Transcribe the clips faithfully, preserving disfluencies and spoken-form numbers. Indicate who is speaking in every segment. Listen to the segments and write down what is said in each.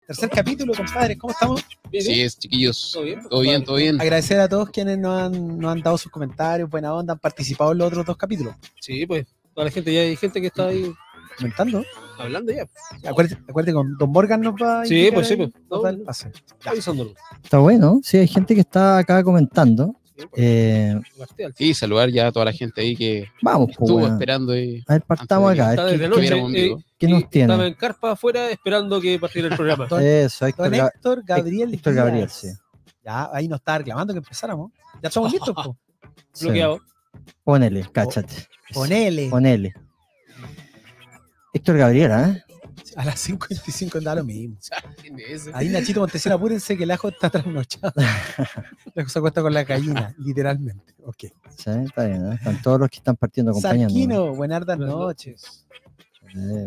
Speaker 1: Tercer capítulo, compadre, ¿cómo estamos?
Speaker 2: Sí, es, chiquillos.
Speaker 3: ¿Todo bien?
Speaker 2: Todo bien, todo bien.
Speaker 1: Agradecer a todos quienes nos han, nos han dado sus comentarios, buena onda, han participado en los otros dos capítulos.
Speaker 3: Sí, pues, toda la gente, ya hay gente que está ahí
Speaker 1: Comentando.
Speaker 3: hablando ya.
Speaker 1: Acuérdate, acuérdate con Don Morgan nos va a
Speaker 3: Sí,
Speaker 1: indicar
Speaker 3: pues, sí,
Speaker 1: ahí,
Speaker 3: pues.
Speaker 1: nos
Speaker 3: No,
Speaker 1: da el pase. Ya.
Speaker 3: avisándolo.
Speaker 4: Está bueno, sí, hay gente que está acá comentando.
Speaker 3: Sí, pues,
Speaker 4: Eh,
Speaker 3: Martel.
Speaker 2: Sí, saludar ya a toda la gente ahí que
Speaker 4: vamos, pues,
Speaker 2: estuvo
Speaker 4: weón.
Speaker 2: esperando y
Speaker 4: A ver, partamos
Speaker 2: antes de
Speaker 4: acá.
Speaker 3: Está
Speaker 4: a ver
Speaker 3: desde
Speaker 4: ¿qué,
Speaker 3: anoche.
Speaker 2: viéramos en
Speaker 3: eh,
Speaker 2: vivo.
Speaker 4: qué
Speaker 3: y
Speaker 4: nos tiene?
Speaker 3: Estaba en carpa afuera esperando que partiera el programa.
Speaker 1: Don-
Speaker 4: Eso, Héctor,
Speaker 1: Don
Speaker 4: Ga-
Speaker 1: Héctor Gabriel
Speaker 4: Héctor
Speaker 1: Díaz.
Speaker 4: Gabriel, sí.
Speaker 1: Ya, ahí nos está reclamando que empezáramos. Ya estamos listos, po.
Speaker 4: Sí.
Speaker 3: Bloqueado.
Speaker 4: Ponele, cáchate.
Speaker 1: Ponele.
Speaker 4: Ponele. Héctor Gabriel, ¿eh?
Speaker 1: A las cinco y veinticinco da lo mismo.
Speaker 3: ¿Quién es ese?
Speaker 1: Ahí Nachito Montesino, apúrense que el ajo está trasnochado. La cosa cuesta con la gallina, literalmente. Ok.
Speaker 4: Sí, está bien, ¿eh? Están todos los que están partiendo acompañando.
Speaker 1: Sarquino, buenas
Speaker 3: Buenas
Speaker 1: noches.
Speaker 4: Eh,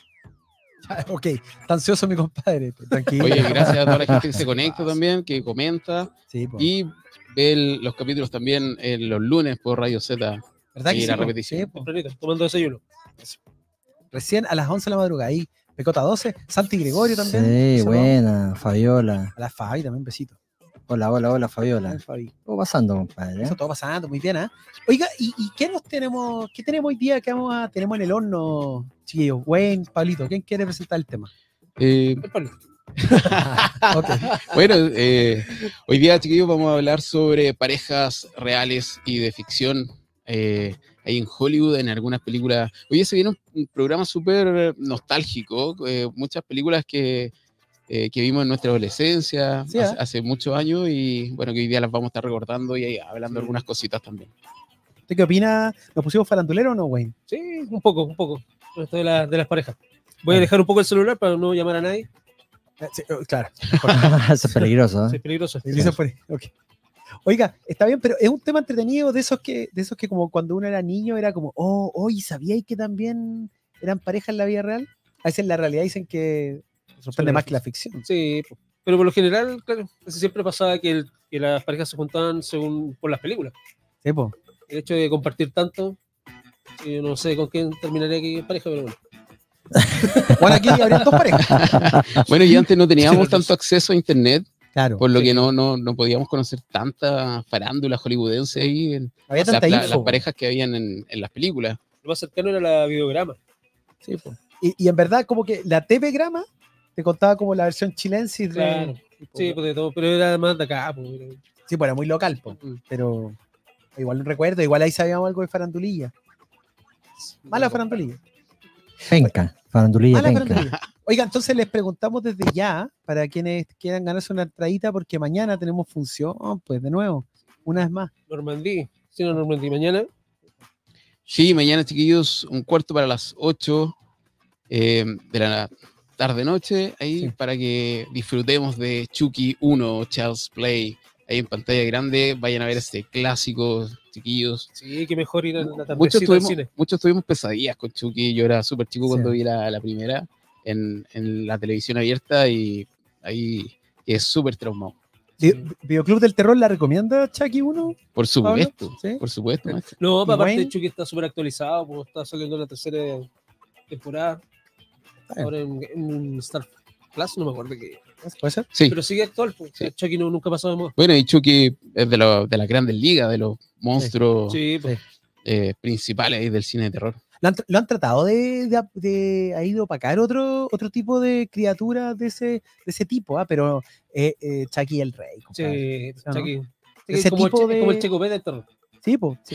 Speaker 1: Ya, ok, está ansioso mi compadre. Tranquilo.
Speaker 2: Oye, gracias a toda la gente que se conecta también, que comenta
Speaker 1: Sí, po.
Speaker 2: y ve el- los capítulos también en los lunes por Radio Z.
Speaker 1: ¿Verdad que
Speaker 2: y
Speaker 1: sí,
Speaker 2: la
Speaker 1: po?
Speaker 2: repetición.
Speaker 1: Sí, po.
Speaker 3: Tempranito, tomando desayuno.
Speaker 1: Recién a las once de la madrugada ahí. Pecota doce, Santi Gregorio también.
Speaker 4: sí,
Speaker 1: Saludos.
Speaker 4: buena, Fabiola.
Speaker 1: A la Fabi también, besito.
Speaker 4: Hola, hola, hola, Fabiola.
Speaker 1: Ay, Fabi.
Speaker 4: ¿Cómo pasando, compadre?
Speaker 1: Eso todo pasando, muy bien, ¿ah? Oiga, ¿y, y qué nos tenemos, qué tenemos hoy día que vamos a, tenemos en el horno, chiquillos? Wayne, Pablito, ¿quién quiere presentar el tema?
Speaker 2: Eh,
Speaker 3: El palo.
Speaker 1: Ok.
Speaker 2: bueno, eh, hoy día, chiquillos, vamos a hablar sobre parejas reales y de ficción. Eh, ahí en Hollywood, en algunas películas. Hoy día se viene un, un programa súper nostálgico, eh, muchas películas que, eh, que vimos en nuestra adolescencia,
Speaker 1: Sí,
Speaker 2: hace,
Speaker 1: ¿eh?
Speaker 2: hace muchos años, y bueno, que hoy día las vamos a estar recordando y ahí hablando
Speaker 3: Sí.
Speaker 2: algunas cositas también.
Speaker 1: ¿Usted qué opina? ¿Nos pusimos farandulero o no, Wayne?
Speaker 3: Sí, un poco, un poco. Esto de, la- de las parejas. Voy a
Speaker 1: Bueno.
Speaker 3: dejar un poco el celular para no llamar a nadie.
Speaker 1: Eh, sí, oh, claro.
Speaker 4: Eso es peligroso,
Speaker 3: Sí,
Speaker 4: ¿eh?
Speaker 3: es peligroso.
Speaker 1: Dice por ahí, ok. Oiga, está bien, pero es un tema entretenido de esos que, de esos que como cuando uno era niño era como, oh, oh, ¿y sabíais que también eran pareja en la vida real? A veces en la realidad dicen que sorprende
Speaker 3: Son
Speaker 1: más que la ficción.
Speaker 3: Sí, po. Pero por lo general, claro, casi siempre pasaba que, el- que las parejas se juntaban según por las películas.
Speaker 1: Sí, po.
Speaker 3: El hecho de compartir tanto, yo no sé con quién terminaría aquí en pareja, pero bueno.
Speaker 1: Bueno, aquí habrían dos parejas.
Speaker 2: Bueno, y antes no teníamos
Speaker 3: Sí,
Speaker 2: tanto acceso a internet,
Speaker 1: Claro.
Speaker 2: por lo
Speaker 3: Sí.
Speaker 2: que no, no, no podíamos conocer tanta farándula hollywoodense ahí, en,
Speaker 1: Había
Speaker 2: o sea,
Speaker 1: tanta
Speaker 2: la-
Speaker 1: info.
Speaker 2: las parejas que habían en, en las películas.
Speaker 3: Lo más cercano era la videograma.
Speaker 1: Sí, po. Y, y en verdad, como que la T V Grama te contaba como la versión chilensis de.
Speaker 3: Claro. Sí, pues de todo, pero era más de acá. Pues, era-
Speaker 1: Sí, pues era muy local, po.
Speaker 3: Mm.
Speaker 1: Pero igual no recuerdo, igual ahí sabíamos algo de farandulilla. Mala farandulilla.
Speaker 4: Penca, farandulilla
Speaker 1: Mala
Speaker 4: penca.
Speaker 1: farandulilla. Oiga, entonces les preguntamos desde ya, para quienes quieran ganarse una entradita, porque mañana tenemos función, pues de nuevo, una vez más.
Speaker 3: Normandí, sí, no, Normandí. Mañana,
Speaker 2: Sí, mañana, chiquillos, un cuarto para las ocho eh, de la tarde-noche, ahí
Speaker 1: Sí.
Speaker 2: para que disfrutemos de Chucky uno, Child's Play, ahí en pantalla grande. Vayan a ver este clásico, chiquillos.
Speaker 3: sí, que mejor ir a la
Speaker 2: Muchos
Speaker 3: tardecita al
Speaker 2: tuvimos,
Speaker 3: cine.
Speaker 2: muchos tuvimos pesadillas con Chucky. Yo era súper chico
Speaker 1: Sí.
Speaker 2: cuando vi la, la primera en, en la televisión abierta y ahí es súper traumado.
Speaker 1: Vi- Videoclub del Terror la recomienda Chucky uno.
Speaker 2: Por supuesto,
Speaker 1: ¿Sí?
Speaker 2: por supuesto, maestro.
Speaker 3: No,
Speaker 1: ¿Y
Speaker 3: aparte
Speaker 1: Wayne?
Speaker 3: Chucky está súper actualizado, pues está saliendo la tercera temporada.
Speaker 1: Está bien.
Speaker 3: Ahora en, en Star Plus, no me acuerdo qué.
Speaker 1: ¿Puede ser?
Speaker 2: Sí.
Speaker 3: Pero sigue actual, pues.
Speaker 2: Sí.
Speaker 3: Chucky no, nunca ha pasado de moda.
Speaker 2: Bueno, y Chucky es de, lo- de las grandes ligas, de los monstruos
Speaker 3: Sí, pues.
Speaker 2: eh, principales ahí del cine de terror.
Speaker 1: ¿Lo han, tra- lo han tratado de, de, de, ahí de opacar otro, otro tipo de criaturas de ese, de ese tipo? ¿Ah? Pero eh, eh, Chucky el rey. compadre.
Speaker 3: Sí,
Speaker 1: ¿no?
Speaker 3: Chucky.
Speaker 1: Ese
Speaker 3: Es como, el,
Speaker 1: tipo
Speaker 3: Che- es como el
Speaker 1: de-
Speaker 3: Checo Pérez del terror.
Speaker 1: Sí, pues. Sí.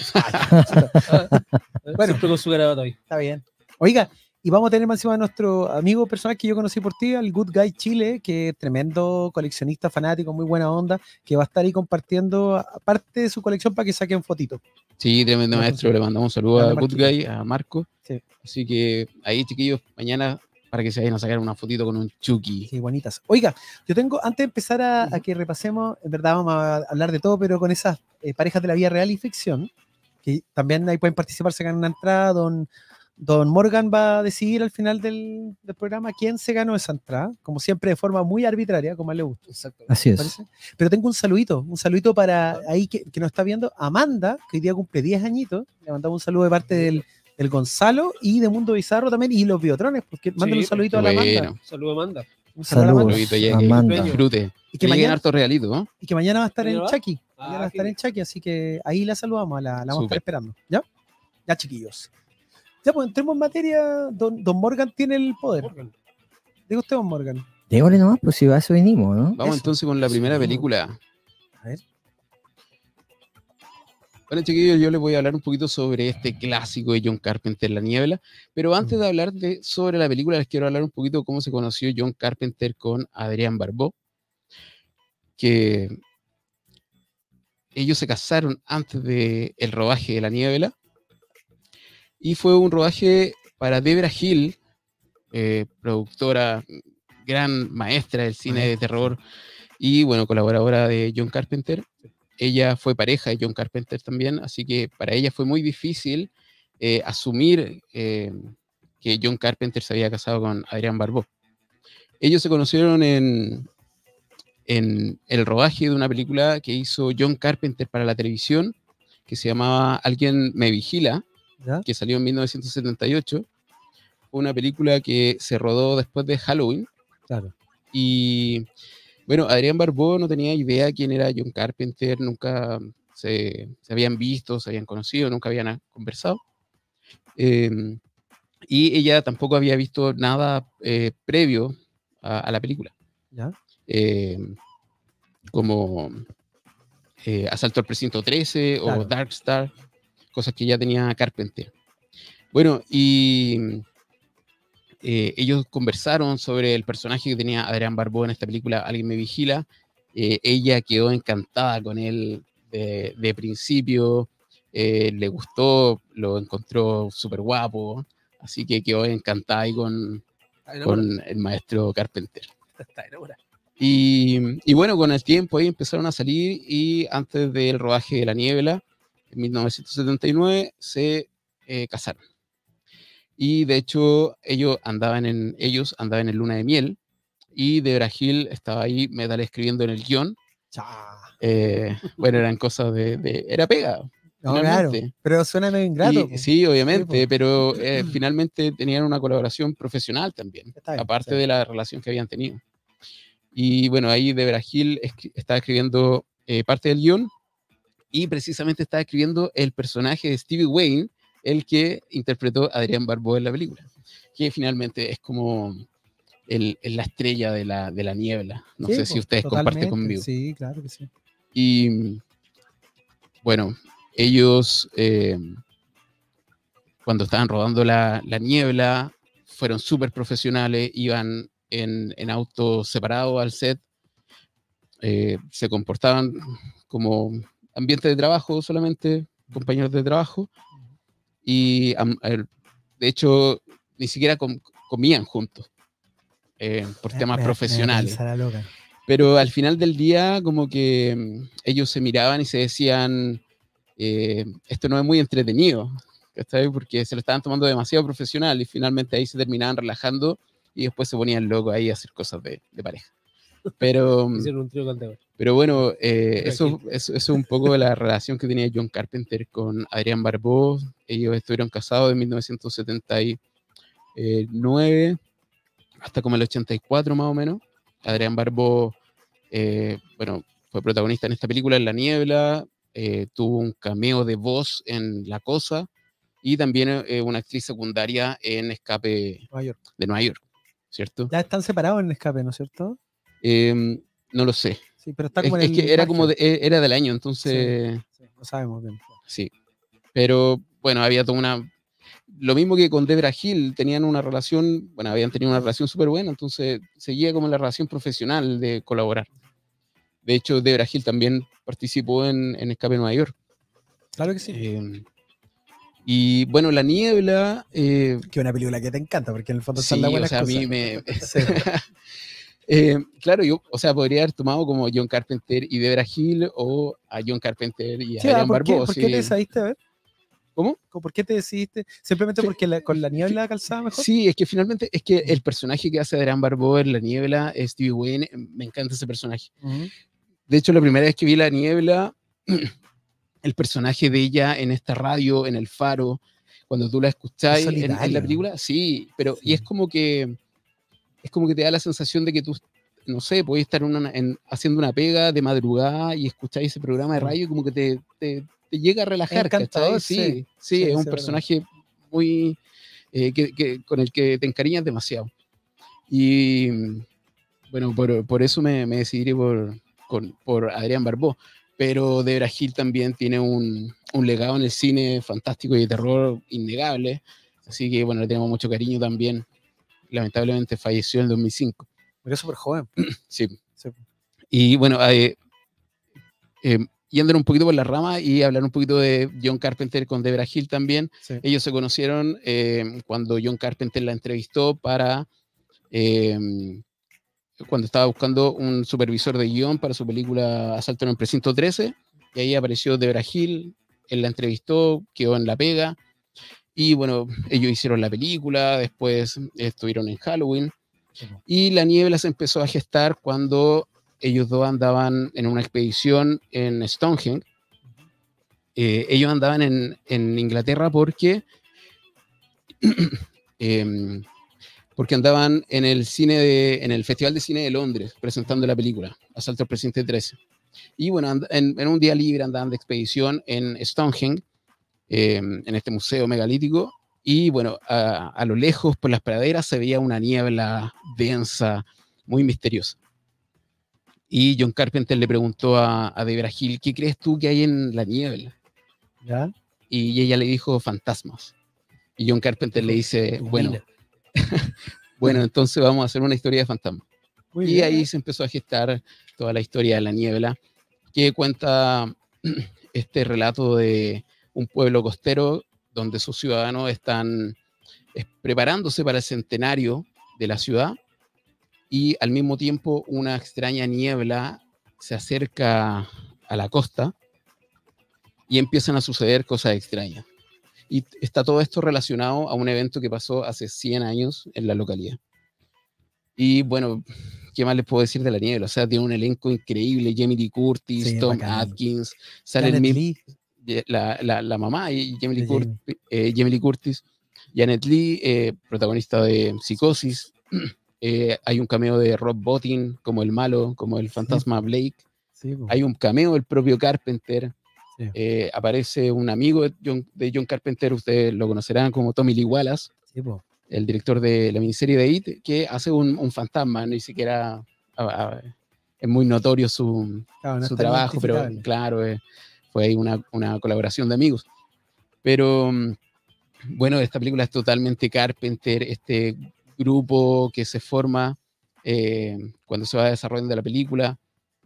Speaker 3: Ah,
Speaker 1: Bueno.
Speaker 3: Siempre con su garabato ahí.
Speaker 1: Está bien. Oiga, y vamos a tener más encima a nuestro amigo personal que yo conocí por ti, al Good Guy Chile, que es tremendo coleccionista fanático, muy buena onda, que va a estar ahí compartiendo parte de su colección para que saquen fotitos.
Speaker 2: Sí, tremendo
Speaker 1: No,
Speaker 2: maestro. Le mandamos un saludo
Speaker 1: Grande
Speaker 2: a Good
Speaker 1: Marquito.
Speaker 2: Guy, a Marco.
Speaker 1: Sí.
Speaker 2: Así que ahí, chiquillos, mañana para que se vayan a sacar una fotito con un Chucky.
Speaker 1: Sí, bonitas. Oiga, yo tengo, antes de empezar a, a que repasemos, en verdad vamos a hablar de todo, pero con esas eh, parejas de la vida real y ficción, que también ahí pueden participar, se ganan una entrada. Don, don Morgan va a decidir al final del, del programa quién se ganó esa entrada, como siempre de forma muy arbitraria, como a él le gusta.
Speaker 3: Exacto.
Speaker 4: Así es.
Speaker 1: ¿Parece? Pero tengo un saludito, un saludito para ahí que, que nos está viendo Amanda, que hoy día cumple diez añitos. Le mandamos un saludo de parte del, del Gonzalo y de Mundo Bizarro también, y los Biotrones, porque mándale un
Speaker 3: pues,
Speaker 1: saludito a la Amanda.
Speaker 2: Bueno,
Speaker 3: Saludos, Amanda.
Speaker 1: Un saludo a la
Speaker 4: Saludos,
Speaker 1: Amanda.
Speaker 2: Lobito, ya que
Speaker 4: Amanda.
Speaker 2: disfrute.
Speaker 1: Y
Speaker 2: Que
Speaker 1: que,
Speaker 2: lleguen
Speaker 1: mañana,
Speaker 2: hartos realitos, ¿no?
Speaker 1: y que mañana va a estar en
Speaker 3: ¿Mañana va?
Speaker 1: Chucky.
Speaker 3: Ah,
Speaker 1: Mañana va a estar
Speaker 3: genial.
Speaker 1: en Chucky, así que ahí la saludamos, la, la vamos a estar
Speaker 2: Súper.
Speaker 1: esperando. ¿Ya? Ya, chiquillos. Ya, pues entremos en materia. Don, don Morgan tiene el poder.
Speaker 3: Morgan.
Speaker 1: Diga usted, don Morgan.
Speaker 4: Démosle nomás, pues si a eso venimos, ¿no?
Speaker 2: Vamos
Speaker 1: Eso.
Speaker 2: entonces con la primera
Speaker 1: Sí.
Speaker 2: película.
Speaker 1: A ver.
Speaker 2: Bueno, chiquillos, yo les voy a hablar un poquito sobre este clásico de John Carpenter, La Niebla, pero antes de hablar de, sobre la película, les quiero hablar un poquito de cómo se conoció John Carpenter con Adrián Barbeau, que ellos se casaron antes del rodaje de La Niebla, y fue un rodaje para Debra Hill, eh, productora, gran maestra del cine de terror, y bueno, colaboradora de John Carpenter. Ella fue pareja de John Carpenter también, así que para ella fue muy difícil eh, asumir eh, que John Carpenter se había casado con Adrián Barbeau. Ellos se conocieron en, en el rodaje de una película que hizo John Carpenter para la televisión, que se llamaba Alguien me vigila,
Speaker 1: ¿Ya?
Speaker 2: que salió en mil novecientos setenta y ocho. Fue una película que se rodó después de Halloween.
Speaker 1: Claro.
Speaker 2: Y bueno, Adrián Barbeau no tenía idea quién era John Carpenter, nunca se, se habían visto, se habían conocido, nunca habían ah, conversado. Eh, y ella tampoco había visto nada eh, previo a, a la película,
Speaker 1: ¿Ya?
Speaker 2: eh, como eh, Asalto al Precinto trece
Speaker 1: Claro.
Speaker 2: o Dark Star, cosas que ya tenía Carpenter. Bueno, y Eh, ellos conversaron sobre el personaje que tenía Adrián Barbeau en esta película, Alguien me vigila. Eh, ella quedó encantada con él de, de principio, eh, le gustó, lo encontró súper guapo, así que quedó encantada ahí con,
Speaker 3: Está enamorado.
Speaker 2: con el maestro Carpenter.
Speaker 3: Está enamorado.
Speaker 2: Y, y bueno, con el tiempo ahí empezaron a salir y antes del rodaje de La Niebla, en mil novecientos setenta y nueve, se eh, casaron. Y de hecho, ellos andaban en, ellos andaban en luna de miel y Debra Hill estaba ahí, metal escribiendo en el guión.
Speaker 1: Cha.
Speaker 2: Eh, bueno, eran cosas de, de- era pega,
Speaker 1: No, claro.
Speaker 2: finalmente.
Speaker 1: Pero suena medio ingrato.
Speaker 2: Y-
Speaker 1: po.
Speaker 2: sí, obviamente,
Speaker 1: Sí, po.
Speaker 2: pero eh, finalmente tenían una colaboración profesional también,
Speaker 1: Está bien,
Speaker 2: aparte
Speaker 1: sí.
Speaker 2: de la relación que habían tenido. Y bueno, ahí Debra Hill escri- estaba escribiendo eh, parte del guión y precisamente estaba escribiendo el personaje de Stevie Wayne, el que interpretó a Adrián Barbeau en la película, que finalmente es como el, el- la estrella de la, de la niebla. No
Speaker 1: Sí,
Speaker 2: sé
Speaker 1: po,
Speaker 2: si ustedes comparten
Speaker 1: totalmente.
Speaker 2: conmigo.
Speaker 1: Sí, claro que sí.
Speaker 2: Y bueno, ellos eh, cuando estaban rodando la, la niebla fueron súper profesionales, iban en, en autos separados al set, eh, se comportaban como ambiente de trabajo solamente, compañeros de trabajo, y am- el- de hecho ni siquiera com- comían juntos eh, por
Speaker 1: Me-
Speaker 2: temas
Speaker 1: me- me da
Speaker 2: profesionales.
Speaker 1: risa la loca.
Speaker 2: Pero al final del día, como que mm, ellos se miraban y se decían, eh, esto no es muy entretenido, ¿cachai? Porque se lo estaban tomando demasiado profesional y finalmente ahí se terminaban relajando y después se ponían locos ahí a hacer cosas de, de pareja. Pero, mm,
Speaker 3: Hicieron un trío con Debra.
Speaker 2: pero bueno, eh,
Speaker 3: Pero
Speaker 2: eso,
Speaker 3: aquí-
Speaker 2: eso, eso es un poco de la relación que tenía John Carpenter con Adrián Barbeau. Ellos estuvieron casados en mil novecientos setenta y nueve hasta como el ochenta y cuatro más o menos. Adrián Barbeau, eh, bueno, fue protagonista en esta película, En la Niebla, eh, tuvo un cameo de voz en La Cosa y también eh, una actriz secundaria en Escape
Speaker 1: Nueva York.
Speaker 2: de Nueva York, ¿cierto?
Speaker 1: Ya están separados en Escape, ¿no es cierto?
Speaker 2: Eh, no lo sé.
Speaker 1: Sí, pero está
Speaker 2: Es,
Speaker 1: como en
Speaker 2: es
Speaker 1: el
Speaker 2: que era
Speaker 1: margen.
Speaker 2: como de- e- era del año, entonces
Speaker 1: Sí, no sabemos bien.
Speaker 2: sí. Pero bueno, había toda una. Lo mismo que con Debra Hill, tenían una relación, bueno, habían tenido una relación súper buena, entonces seguía como la relación profesional de colaborar. De hecho, Debra Hill también participó en, en Escape Nueva York.
Speaker 1: Claro que sí.
Speaker 2: Eh, y bueno, La Niebla. eh,
Speaker 1: Que es una película que te encanta, porque en el fondo
Speaker 2: sí,
Speaker 1: están las
Speaker 2: o
Speaker 1: buenas
Speaker 2: sea, a mí
Speaker 1: cosas.
Speaker 2: me.
Speaker 1: Sí.
Speaker 2: Eh, claro, yo, o sea, podría haber tomado como John Carpenter y Debra Hill o a John Carpenter y a
Speaker 1: Sí, ah,
Speaker 2: Adrián
Speaker 1: ¿por, qué,
Speaker 2: Barbeau.
Speaker 1: ¿por
Speaker 2: sí.
Speaker 1: qué te decidiste a ver?
Speaker 2: ¿Cómo?
Speaker 1: ¿Por qué te decidiste? ¿Simplemente
Speaker 2: Sí.
Speaker 1: porque la- con la niebla calzaba mejor?
Speaker 2: Sí, es que finalmente es que el personaje que hace Adrián Barbeau en La Niebla, es Stevie Wayne, me encanta ese personaje.
Speaker 1: Ujú.
Speaker 2: De hecho, la primera vez que vi La Niebla, el personaje de ella en esta radio, en el faro, cuando tú la escucháis
Speaker 1: Es
Speaker 2: en, en la
Speaker 1: solidario.
Speaker 2: película, sí, pero
Speaker 1: Sí.
Speaker 2: y es como que es como que te da la sensación de que tú, no sé, podés estar en una, en, haciendo una pega de madrugada y escucháis ese programa de radio y como que te, te, te llega a relajar,
Speaker 1: encantador,
Speaker 2: ¿cachai? Sí,
Speaker 1: sí,
Speaker 2: sí,
Speaker 1: sí,
Speaker 2: es
Speaker 1: sí,
Speaker 2: un
Speaker 1: es
Speaker 2: personaje muy, eh, que, que, con el que te encariñas demasiado. Y bueno, por, por eso me, me decidí por, con, por Adrián Barbeau. Pero Debra Hill también tiene un, un legado en el cine fantástico y de terror innegable. Así que, bueno, le tenemos mucho cariño también. Lamentablemente falleció en el dos mil cinco.
Speaker 1: Murió súper joven.
Speaker 2: Sí.
Speaker 1: Sí.
Speaker 2: Y bueno, eh, eh, yendo un poquito por la rama y hablar un poquito de John Carpenter con Debra Hill también.
Speaker 1: Sí.
Speaker 2: Ellos se conocieron eh, cuando John Carpenter la entrevistó para... Eh, cuando estaba buscando un supervisor de guión para su película Asalto en el Precinto trece, y ahí apareció Debra Hill, él la entrevistó, quedó en la pega, y bueno, ellos hicieron la película, después estuvieron en Halloween, y La Niebla se empezó a gestar cuando ellos dos andaban en una expedición en Stonehenge. Eh, ellos andaban en, en Inglaterra porque... eh, porque andaban en el cine de, en el Festival de Cine de Londres presentando la película Asalto al Presidente trece. Y bueno, and, en, en un día libre andaban de expedición en Stonehenge, eh, en este museo megalítico, y bueno, a, a lo lejos por las praderas se veía una niebla densa, muy misteriosa. Y John Carpenter le preguntó a, a Debra Hill, ¿qué crees tú que hay en la niebla?
Speaker 1: ¿Ya?
Speaker 2: Y ella le dijo, fantasmas. Y John Carpenter le dice, bueno, bueno, entonces vamos a hacer una historia de fantasmas. Muy y bien, ahí ¿eh? Se empezó a gestar toda la historia de La Niebla, que cuenta este relato de un pueblo costero donde sus ciudadanos están preparándose para el centenario de la ciudad, y al mismo tiempo una extraña niebla se acerca a la costa y empiezan a suceder cosas extrañas. Y está todo esto relacionado a un evento que pasó hace cien años en la localidad. Y bueno, ¿qué más les puedo decir de La Niebla? O sea, tiene un elenco increíble, Jamie Lee Curtis, sí, Tom bacán. Atkins, sale el mismo, la, la, la mamá, y Jamie Lee, Curt, eh, Jamie Lee Curtis, Janet Leigh, eh, protagonista de Psicosis. Eh, hay un cameo de Rob Bottin como el malo, como el fantasma sí. Blake. Sí, hay un cameo del propio Carpenter. Sí. Eh, aparece un amigo de John, de John Carpenter, ustedes lo conocerán como Tommy Lee Wallace, sí, el director de la miniserie de It, que hace un, un fantasma, ni siquiera a, a, es muy notorio su, claro, no su trabajo, pero claro, eh, fue ahí una, una colaboración de amigos. Pero bueno, esta película es totalmente Carpenter, este grupo que se forma eh, cuando se va desarrollando la película,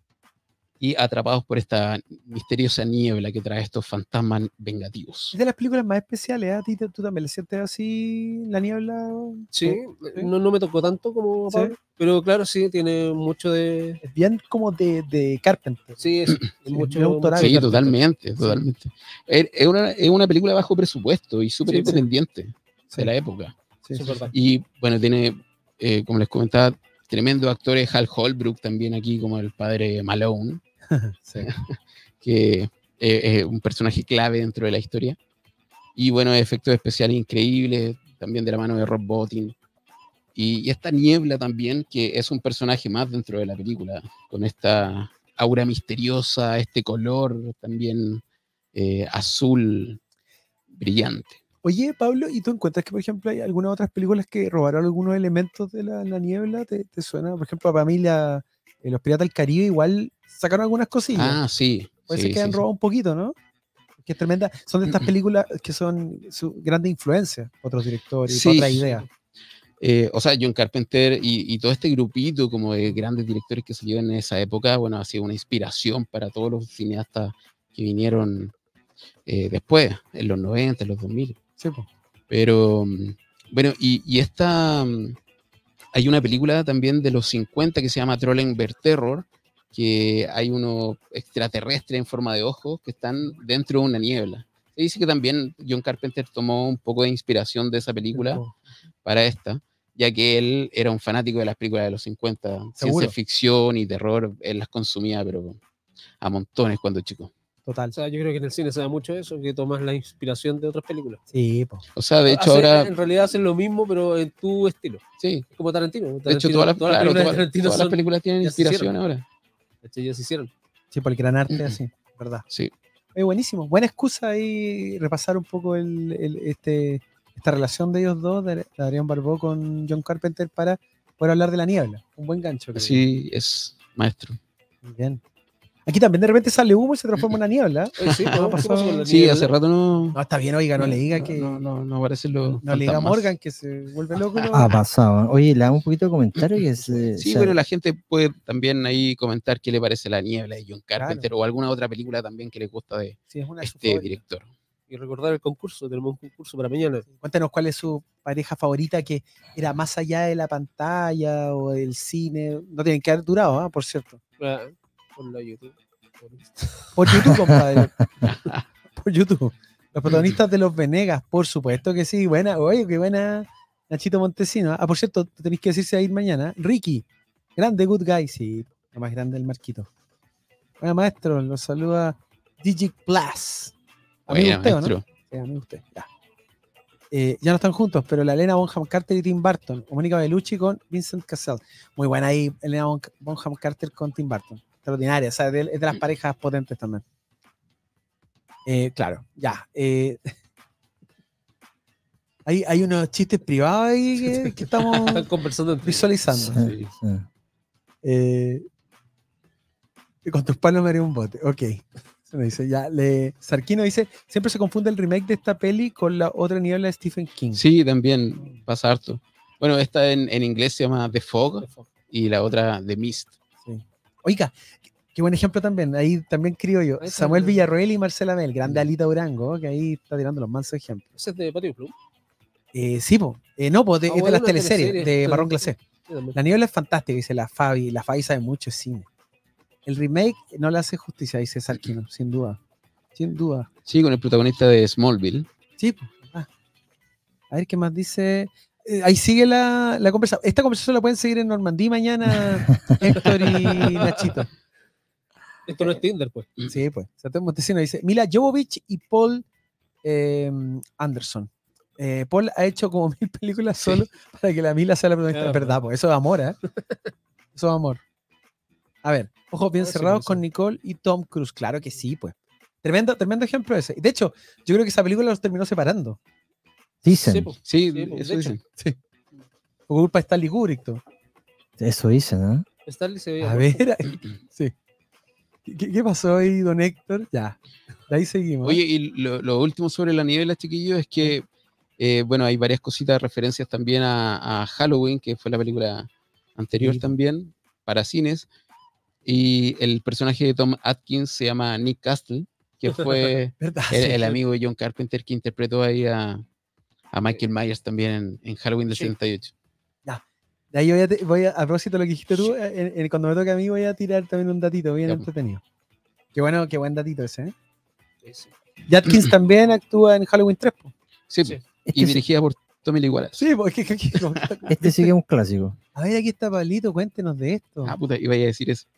Speaker 2: y atrapados por esta misteriosa niebla que trae estos fantasmas vengativos.
Speaker 1: Es de las películas más especiales, ¿eh? ¿A ti te, tú también le sientes así la niebla?
Speaker 3: Sí, ¿sí? No, no me tocó tanto como Pablo, ¿sí? Pero claro, sí, tiene mucho de...
Speaker 1: Es bien como de, de Carpenter.
Speaker 3: Sí, es, es mucho...
Speaker 2: mucho sí, totalmente, totalmente. Sí. Es, es, una, es una película bajo presupuesto y súper sí, independiente sí. de la época. Sí, sí, sí. Y bueno, tiene, eh, como les comentaba, tremendos actores, Hal Holbrook también aquí como el padre Malone. Sí. Que eh, es un personaje clave dentro de la historia, y bueno, efectos especiales increíbles también de la mano de Rob Bottin, y, y esta niebla también, que es un personaje más dentro de la película, con esta aura misteriosa, este color también eh, azul brillante.
Speaker 1: Oye, Pablo, ¿y tú encuentras que, por ejemplo, hay algunas otras películas que robaron algunos elementos de la, la niebla? ¿Te, ¿Te suena? Por ejemplo, para mí la, eh, Los Piratas del Caribe igual sacaron algunas cosillas.
Speaker 2: Ah, sí.
Speaker 1: Puede
Speaker 2: sí,
Speaker 1: ser que
Speaker 2: sí,
Speaker 1: han
Speaker 2: sí.
Speaker 1: robado un poquito, ¿no? Que es tremenda. Son de estas películas que son su grande influencia, otros directores,
Speaker 2: sí.
Speaker 1: otras ideas.
Speaker 2: Eh, o sea, John Carpenter y, y todo este grupito como de grandes directores que salieron en esa época, bueno, ha sido una inspiración para todos los cineastas que vinieron eh, después, en los noventa, en los dos mil.
Speaker 1: Sí, pues.
Speaker 2: Pero, bueno, y, y esta... Hay una película también de los cincuenta que se llama Trollenberg Terror, que hay unos extraterrestres en forma de ojos que están dentro de una niebla. Se dice que también John Carpenter tomó un poco de inspiración de esa película para esta, ya que él era un fanático de las películas de los cincuenta, ¿seguro? Ciencia ficción y terror, él las consumía, pero a montones cuando chico.
Speaker 1: total.
Speaker 3: O sea, yo creo que en el cine se da mucho eso, que tomas la inspiración de otras películas.
Speaker 1: Sí, po.
Speaker 2: O sea, de hecho
Speaker 3: Hace-
Speaker 2: ahora,
Speaker 3: En realidad hacen lo mismo, pero en tu estilo.
Speaker 2: sí,
Speaker 3: Es como Tarantino.
Speaker 2: de hecho
Speaker 3: Tarantino-
Speaker 2: todas las,
Speaker 3: todas las
Speaker 2: claro,
Speaker 3: películas de
Speaker 2: todas,
Speaker 3: Tarantino
Speaker 2: todas las
Speaker 3: son-
Speaker 2: películas tienen
Speaker 3: ya se
Speaker 2: inspiración
Speaker 3: hicieron.
Speaker 2: ahora.
Speaker 3: ¿cachai? Ya se hicieron.
Speaker 1: Sí, por el gran arte, así, ¿verdad?
Speaker 2: Sí.
Speaker 1: Es buenísimo. Buena excusa ahí repasar un poco el, el- este, esta relación de ellos dos, de, de Adrián Barbeau con John Carpenter, para poder hablar de La Niebla. Un buen gancho. creo.
Speaker 2: Así es, maestro.
Speaker 1: Muy bien. Aquí también de repente sale humo y se transforma en una niebla.
Speaker 3: Oye, sí,
Speaker 1: ¿Qué
Speaker 3: ¿no? ¿Qué
Speaker 1: pasó?
Speaker 3: pasó con la
Speaker 2: Sí,
Speaker 3: niebla?
Speaker 2: hace rato no.
Speaker 1: No, está bien, oiga, no, le diga
Speaker 2: no,
Speaker 1: que.
Speaker 2: No,
Speaker 1: No,
Speaker 2: no, no aparecen los.
Speaker 1: le diga a
Speaker 2: fantasmas.
Speaker 1: Morgan que se vuelve loco. ¿no?
Speaker 4: Ha pasado. Oye, le damos un poquito de comentario que se,
Speaker 2: Sí,
Speaker 4: se-
Speaker 2: pero la gente puede también ahí comentar qué le parece La Niebla de John Carpenter o alguna otra película también que les gusta de
Speaker 1: Sí, es una de sus
Speaker 2: este
Speaker 1: favoritas.
Speaker 2: director.
Speaker 3: Y recordar el concurso, tenemos un concurso para mañana.
Speaker 1: Cuéntanos cuál es su pareja favorita que era más allá de la pantalla o del cine. No tienen que haber durado, ¿ah? Por cierto.
Speaker 3: Ah, por la YouTube.
Speaker 1: Por YouTube, compadre. Por YouTube. Los protagonistas de Los Venegas, por supuesto que sí. Buena, oye, qué buena Nachito Montesino. Ah, por cierto, tenéis que decirse a ir mañana. Ricky, grande, good guy. Sí, lo más grande del Marquito. Bueno, maestro, los saluda Digic Plus. Amigo
Speaker 2: Buena,
Speaker 1: usted, ¿o no?
Speaker 2: maestro.
Speaker 1: Sí, amigo usted, ya. Eh, ya no están juntos, pero la Elena Bonham Carter y Tim Burton, o Mónica Bellucci con Vincent Cassel. Muy buena ahí, Elena Bon- Bonham Carter con Tim Burton. Extraordinaria, o sea, de- es de las parejas potentes también. Eh, claro, ya. eh, hay, hay unos chistes privados ahí que, que estamos
Speaker 3: Están conversando entre
Speaker 1: visualizando.
Speaker 4: sí, sí.
Speaker 1: Eh, con tus palos me haría un bote. Ok. Se me dice, ya. Le, Sarquino dice: siempre se confunde el remake de esta peli con la otra niebla de Stephen King.
Speaker 2: Sí, también pasa harto. Bueno, esta en, en inglés se llama The Fog y la otra The Mist.
Speaker 1: Sí. Oiga, qué- qué buen ejemplo también. Ahí también creo yo.
Speaker 3: Ahí está,
Speaker 1: Samuel
Speaker 3: ¿no?
Speaker 1: Villarroel y Marcela Mel, grande
Speaker 2: Mm.
Speaker 1: Alita Durango, que ahí está tirando los mansos ejemplos.
Speaker 3: Ese es de Patio Club.
Speaker 1: Eh, sí, po. Eh, no, pues de,
Speaker 3: Ah,
Speaker 1: es de
Speaker 3: bueno,
Speaker 1: las
Speaker 3: una
Speaker 1: teleseries,
Speaker 3: teleserie.
Speaker 1: de Marrón Glacé.
Speaker 3: Sí, también.
Speaker 1: La niebla es fantástica, dice la Fabi. La Fabi sabe mucho de cine. El remake no le hace justicia, dice Sarquino, sin duda. Sin duda.
Speaker 2: Sí, con el protagonista de Smallville.
Speaker 1: Sí, po. Ah. A ver qué más dice. Eh, ahí sigue la, la conversación. Esta conversación la pueden seguir en Normandía mañana, Héctor y Nachito.
Speaker 3: Esto no es Tinder, pues.
Speaker 1: Sí, pues. Santiago Montesino dice: Mila Jovovich y Paul eh, Anderson. Eh, Paul ha hecho como mil películas solo para que la Mila sea la protagonista.
Speaker 3: Claro.
Speaker 1: Es verdad, pues. Eso es amor, ¿eh? Eso es amor. A ver, ojos bien
Speaker 3: Ah, sí,
Speaker 1: cerrados
Speaker 3: pues,
Speaker 1: con
Speaker 3: sí.
Speaker 1: Nicole y Tom Cruise. Claro que sí, pues. Tremendo, tremendo ejemplo ese. De hecho, yo creo que esa película los terminó separando.
Speaker 4: Dicen,
Speaker 3: Sí, pues.
Speaker 2: Sí,
Speaker 3: Sí, pues,
Speaker 2: eso
Speaker 3: de hecho.
Speaker 2: dicen.
Speaker 1: Por culpa de Stanley Kubrick. todo.
Speaker 4: eso dicen, ¿no?
Speaker 3: Stanley se veía.
Speaker 1: A ver, sí. ¿Qué, qué pasó ahí, don Héctor? Ya. De ahí seguimos.
Speaker 2: Oye, y lo, lo último sobre La Niebla, chiquillos, es que, eh, bueno, hay varias cositas, referencias también a, a Halloween, que fue la película anterior
Speaker 1: Sí.
Speaker 2: también, para cines. Y el personaje de Tom Atkins se llama Nick Castle, que fue
Speaker 1: ¿verdad?
Speaker 2: el,
Speaker 1: Sí.
Speaker 2: el amigo de John Carpenter que interpretó ahí a, a Michael Myers también en, en Halloween del
Speaker 3: Sí.
Speaker 2: setenta y ocho.
Speaker 1: De ahí voy a, te- voy a, a propósito de lo que dijiste tú, en- en- cuando me toque a mí voy a tirar también un datito bien
Speaker 2: Ya, pues.
Speaker 1: entretenido. Qué bueno, qué buen datito ese, ¿eh?
Speaker 3: Sí, sí.
Speaker 1: Y Atkins también actúa en Halloween tres, po.
Speaker 2: Sí,
Speaker 3: Sí.
Speaker 2: y
Speaker 4: Este, sí,
Speaker 2: dirigida por Tommy Lee Wallace.
Speaker 1: Sí, porque que, que- que-
Speaker 4: este sí que es un clásico.
Speaker 1: a ver, aquí está Pablito, cuéntenos de esto.
Speaker 2: Ah, puta, iba a decir eso.